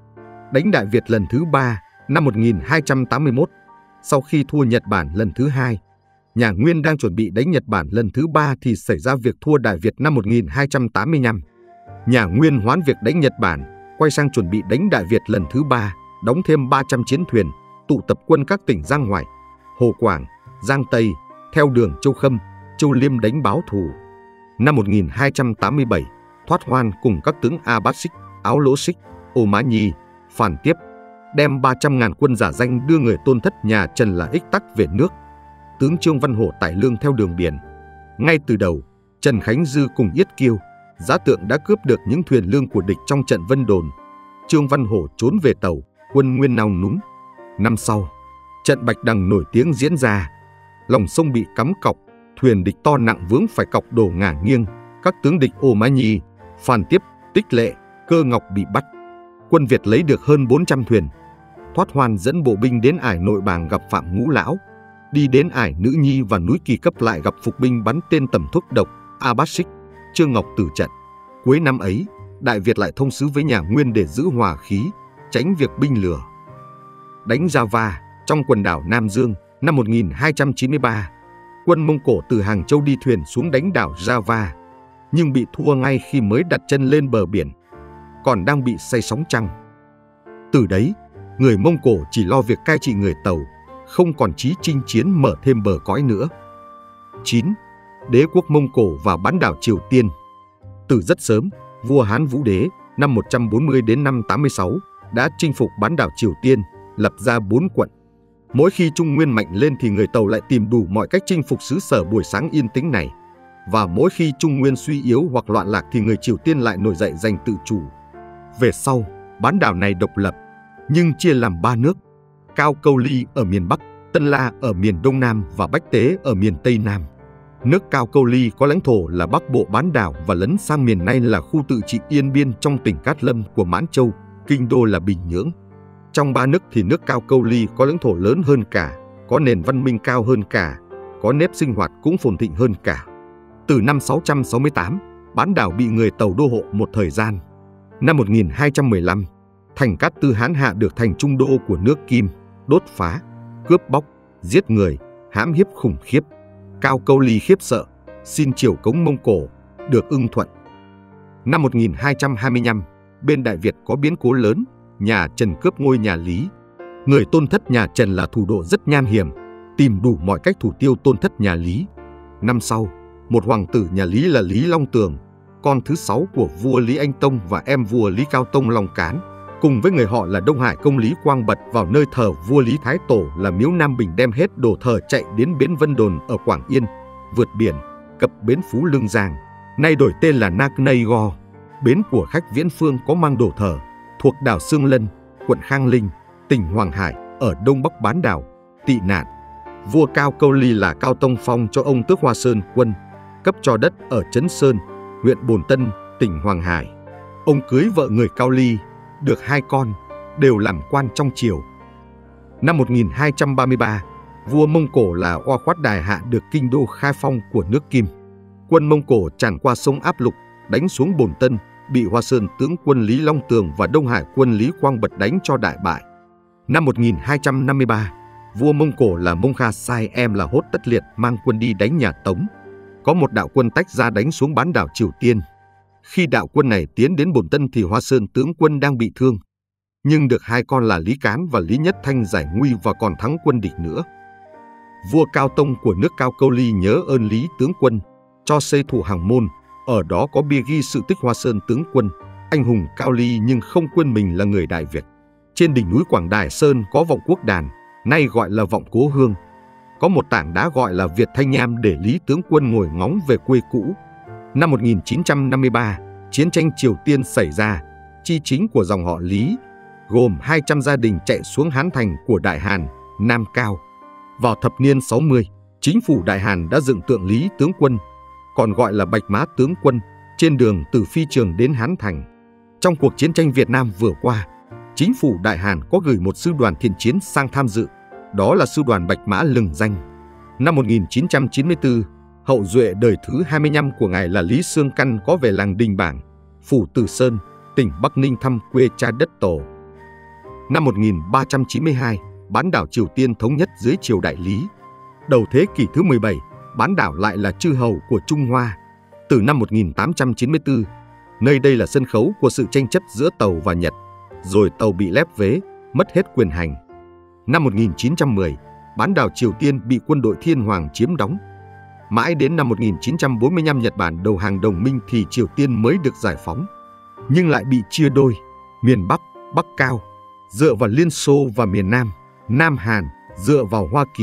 Đánh Đại Việt lần thứ ba, năm một nghìn hai trăm tám mươi mốt, sau khi thua Nhật Bản lần thứ hai, nhà Nguyên đang chuẩn bị đánh Nhật Bản lần thứ ba thì xảy ra việc thua Đại Việt năm một nghìn hai trăm tám mươi lăm. Nhà Nguyên hoãn việc đánh Nhật Bản, quay sang chuẩn bị đánh Đại Việt lần thứ ba, đóng thêm ba trăm chiến thuyền, tụ tập quân các tỉnh Giang Hoài, Hồ Quảng, Giang Tây, theo đường Châu Khâm, Châu Liêm đánh báo thù. Năm một nghìn hai trăm tám mươi bảy, Thoát Hoan cùng các tướng A Bát Xích, Áo Lỗ Xích, Ô Mã Nhi phản tiếp, đem ba trăm ngàn quân giả danh đưa người tôn thất nhà Trần là Ích Tắc về nước. Tướng Trương Văn Hổ tải lương theo đường biển. Ngay từ đầu, Trần Khánh Dư cùng Yết Kiêu, Giá Tượng đã cướp được những thuyền lương của địch trong trận Vân Đồn. Trương Văn Hổ trốn về Tàu, quân Nguyên nao núng. Năm sau, trận Bạch Đằng nổi tiếng diễn ra. Lòng sông bị cắm cọc, thuyền địch to nặng vướng phải cọc đổ ngả nghiêng. Các tướng địch Ô Mã Nhi, Phan Tiếp, Tích Lệ, Cơ Ngọc bị bắt. Quân Việt lấy được hơn bốn trăm thuyền. Thoát Hoan dẫn bộ binh đến ải Nội Bàng gặp Phạm Ngũ Lão. Đi đến ải Nữ Nhi và núi Kỳ Cấp lại gặp phục binh bắn tên tầm thuốc độc, A Bát Xích, Trương Ngọc tử trận. Cuối năm ấy, Đại Việt lại thông sứ với nhà Nguyên để giữ hòa khí, tránh việc binh lừa. Đánh Java trong quần đảo Nam Dương năm một nghìn hai trăm chín mươi ba, quân Mông Cổ từ Hàng Châu đi thuyền xuống đánh đảo Java, nhưng bị thua ngay khi mới đặt chân lên bờ biển, còn đang bị say sóng trăng. Từ đấy, người Mông Cổ chỉ lo việc cai trị người Tàu, không còn chí chinh chiến mở thêm bờ cõi nữa. chín. Đế quốc Mông Cổ và bán đảo Triều Tiên. Từ rất sớm, vua Hán Vũ Đế năm một trăm bốn mươi đến năm tám mươi sáu đã chinh phục bán đảo Triều Tiên, lập ra bốn quận. Mỗi khi Trung Nguyên mạnh lên thì người Tàu lại tìm đủ mọi cách chinh phục xứ sở buổi sáng yên tĩnh này. Và mỗi khi Trung Nguyên suy yếu hoặc loạn lạc thì người Triều Tiên lại nổi dậy giành tự chủ. Về sau, bán đảo này độc lập, nhưng chia làm ba nước: Cao Câu Ly ở miền Bắc, Tân La ở miền Đông Nam và Bách Tế ở miền Tây Nam. Nước Cao Câu Ly có lãnh thổ là Bắc Bộ bán đảo và lấn sang miền nay là khu tự trị Yên Biên trong tỉnh Cát Lâm của Mãn Châu, kinh đô là Bình Nhưỡng. Trong ba nước thì nước Cao Câu Ly có lãnh thổ lớn hơn cả, có nền văn minh cao hơn cả, có nếp sinh hoạt cũng phồn thịnh hơn cả. Từ năm sáu trăm sáu mươi tám, bán đảo bị người Tàu đô hộ một thời gian. Năm một nghìn hai trăm mười lăm, thành Cát Tư Hán Hạ được thành trung đô của nước Kim, đốt phá, cướp bóc, giết người, hãm hiếp khủng khiếp. Cao Câu Ly khiếp sợ, xin triều cống Mông Cổ, được ưng thuận. Năm một nghìn hai trăm hai mươi lăm, bên Đại Việt có biến cố lớn, nhà Trần cướp ngôi nhà Lý. Người tôn thất nhà Trần là thủ độ rất nham hiểm, tìm đủ mọi cách thủ tiêu tôn thất nhà Lý. Năm sau, một hoàng tử nhà Lý là Lý Long Tường, con thứ sáu của vua Lý Anh Tông và em vua Lý Cao Tông Long Cán, cùng với người họ là Đông Hải Công Lý Quang Bật vào nơi thờ vua Lý Thái Tổ là miếu Nam Bình, đem hết đồ thờ chạy đến bến Vân Đồn ở Quảng Yên, vượt biển, cập bến Phú Lương Giang, nay đổi tên là Na Knây Go, bến của khách viễn phương có mang đồ thờ, thuộc đảo Sương Lân, quận Khang Linh, tỉnh Hoàng Hải, ở đông bắc bán đảo, tị nạn. Vua Cao Câu Ly là Cao Tông phong cho ông tước Hoa Sơn quân, cấp cho đất ở Trấn Sơn, huyện Bồn Tân, tỉnh Hoàng Hải. Ông cưới vợ người Cao Ly, được hai con, đều làm quan trong triều. Năm một nghìn hai trăm ba mươi ba, vua Mông Cổ là Oa Khoát Đài Hạ được kinh đô khai phong của nước Kim. Quân Mông Cổ tràn qua sông Áp Lục, đánh xuống Bồn Tân, bị Hoa Sơn tướng quân Lý Long Tường và Đông Hải quân Lý Quang Bật đánh cho đại bại. Năm một nghìn hai trăm năm mươi ba, vua Mông Cổ là Mông Kha sai em là Hốt Tất Liệt mang quân đi đánh nhà Tống. Có một đạo quân tách ra đánh xuống bán đảo Triều Tiên. Khi đạo quân này tiến đến Bồn Tân thì Hoa Sơn tướng quân đang bị thương, nhưng được hai con là Lý Cán và Lý Nhất Thanh giải nguy và còn thắng quân địch nữa. Vua Cao Tông của nước Cao Câu Ly nhớ ơn Lý tướng quân, cho xây thủ Hàng Môn, ở đó có bia ghi sự tích Hoa Sơn tướng quân, anh hùng Cao Ly nhưng không quên mình là người Đại Việt. Trên đỉnh núi Quảng Đài Sơn có vọng quốc đàn, nay gọi là vọng Cố Hương. Có một tảng đá gọi là Việt Thanh Nham để Lý tướng quân ngồi ngóng về quê cũ. Năm một nghìn chín trăm năm mươi ba, chiến tranh Triều Tiên xảy ra, chi chính của dòng họ Lý, gồm hai trăm gia đình chạy xuống Hán Thành của Đại Hàn, Nam Cao. Vào thập niên sáu mươi, chính phủ Đại Hàn đã dựng tượng Lý tướng quân, còn gọi là Bạch Mã tướng quân, trên đường từ Phi Trường đến Hán Thành. Trong cuộc chiến tranh Việt Nam vừa qua, chính phủ Đại Hàn có gửi một sư đoàn thiện chiến sang tham dự, đó là sư đoàn Bạch Mã lừng danh. Năm một nghìn chín trăm chín mươi tư, hậu duệ đời thứ hai mươi lăm của ngài là Lý Xương Căn có về làng Đình Bảng, phủ Từ Sơn, tỉnh Bắc Ninh thăm quê cha đất tổ. Năm một nghìn ba trăm chín mươi hai, bán đảo Triều Tiên thống nhất dưới triều Đại Lý. Đầu thế kỷ thứ mười bảy, bán đảo lại là chư hầu của Trung Hoa. Từ năm một nghìn tám trăm chín mươi tư, nơi đây là sân khấu của sự tranh chấp giữa Tàu và Nhật, rồi Tàu bị lép vế, mất hết quyền hành. Năm một nghìn chín trăm mười, bán đảo Triều Tiên bị quân đội Thiên Hoàng chiếm đóng. Mãi đến năm một nghìn chín trăm bốn mươi lăm Nhật Bản đầu hàng đồng minh thì Triều Tiên mới được giải phóng, nhưng lại bị chia đôi, miền Bắc, Bắc Cao, dựa vào Liên Xô và miền Nam, Nam Hàn, dựa vào Hoa Kỳ.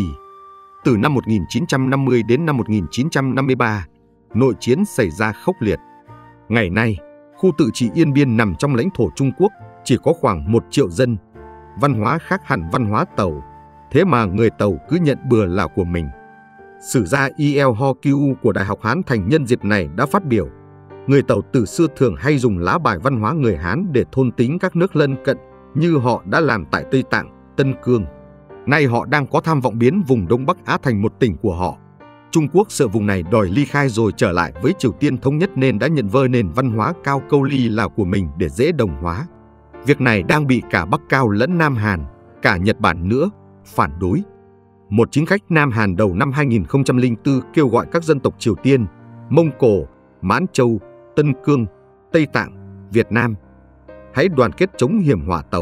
Từ năm một nghìn chín trăm năm mươi đến năm một nghìn chín trăm năm mươi ba, nội chiến xảy ra khốc liệt. Ngày nay, khu tự trị Yên Biên nằm trong lãnh thổ Trung Quốc, chỉ có khoảng một triệu dân. Văn hóa khác hẳn văn hóa Tàu, thế mà người Tàu cứ nhận bừa là của mình. Sử gia i eo Ho Kiu của Đại học Hán Thành nhân dịp này đã phát biểu, người Tàu từ xưa thường hay dùng lá bài văn hóa người Hán để thôn tính các nước lân cận, như họ đã làm tại Tây Tạng, Tân Cương. Nay họ đang có tham vọng biến vùng Đông Bắc Á thành một tỉnh của họ. Trung Quốc sợ vùng này đòi ly khai rồi trở lại với Triều Tiên thống nhất nên đã nhận vơ nền văn hóa Cao Câu Ly là của mình để dễ đồng hóa. Việc này đang bị cả Bắc Cao lẫn Nam Hàn, cả Nhật Bản nữa, phản đối. Một chính khách Nam Hàn đầu năm hai nghìn không trăm lẻ bốn kêu gọi các dân tộc Triều Tiên, Mông Cổ, Mãn Châu, Tân Cương, Tây Tạng, Việt Nam, hãy đoàn kết chống hiểm họa Tàu.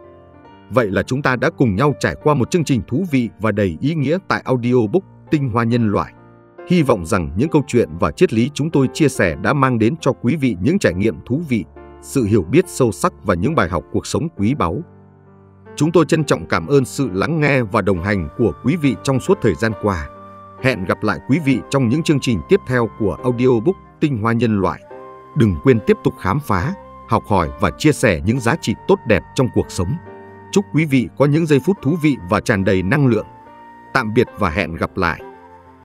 Vậy là chúng ta đã cùng nhau trải qua một chương trình thú vị và đầy ý nghĩa tại audiobook Tinh Hoa Nhân Loại. Hy vọng rằng những câu chuyện và triết lý chúng tôi chia sẻ đã mang đến cho quý vị những trải nghiệm thú vị, sự hiểu biết sâu sắc và những bài học cuộc sống quý báu. Chúng tôi trân trọng cảm ơn sự lắng nghe và đồng hành của quý vị trong suốt thời gian qua. Hẹn gặp lại quý vị trong những chương trình tiếp theo của audiobook Tinh Hoa Nhân Loại. Đừng quên tiếp tục khám phá, học hỏi và chia sẻ những giá trị tốt đẹp trong cuộc sống. Chúc quý vị có những giây phút thú vị và tràn đầy năng lượng. Tạm biệt và hẹn gặp lại.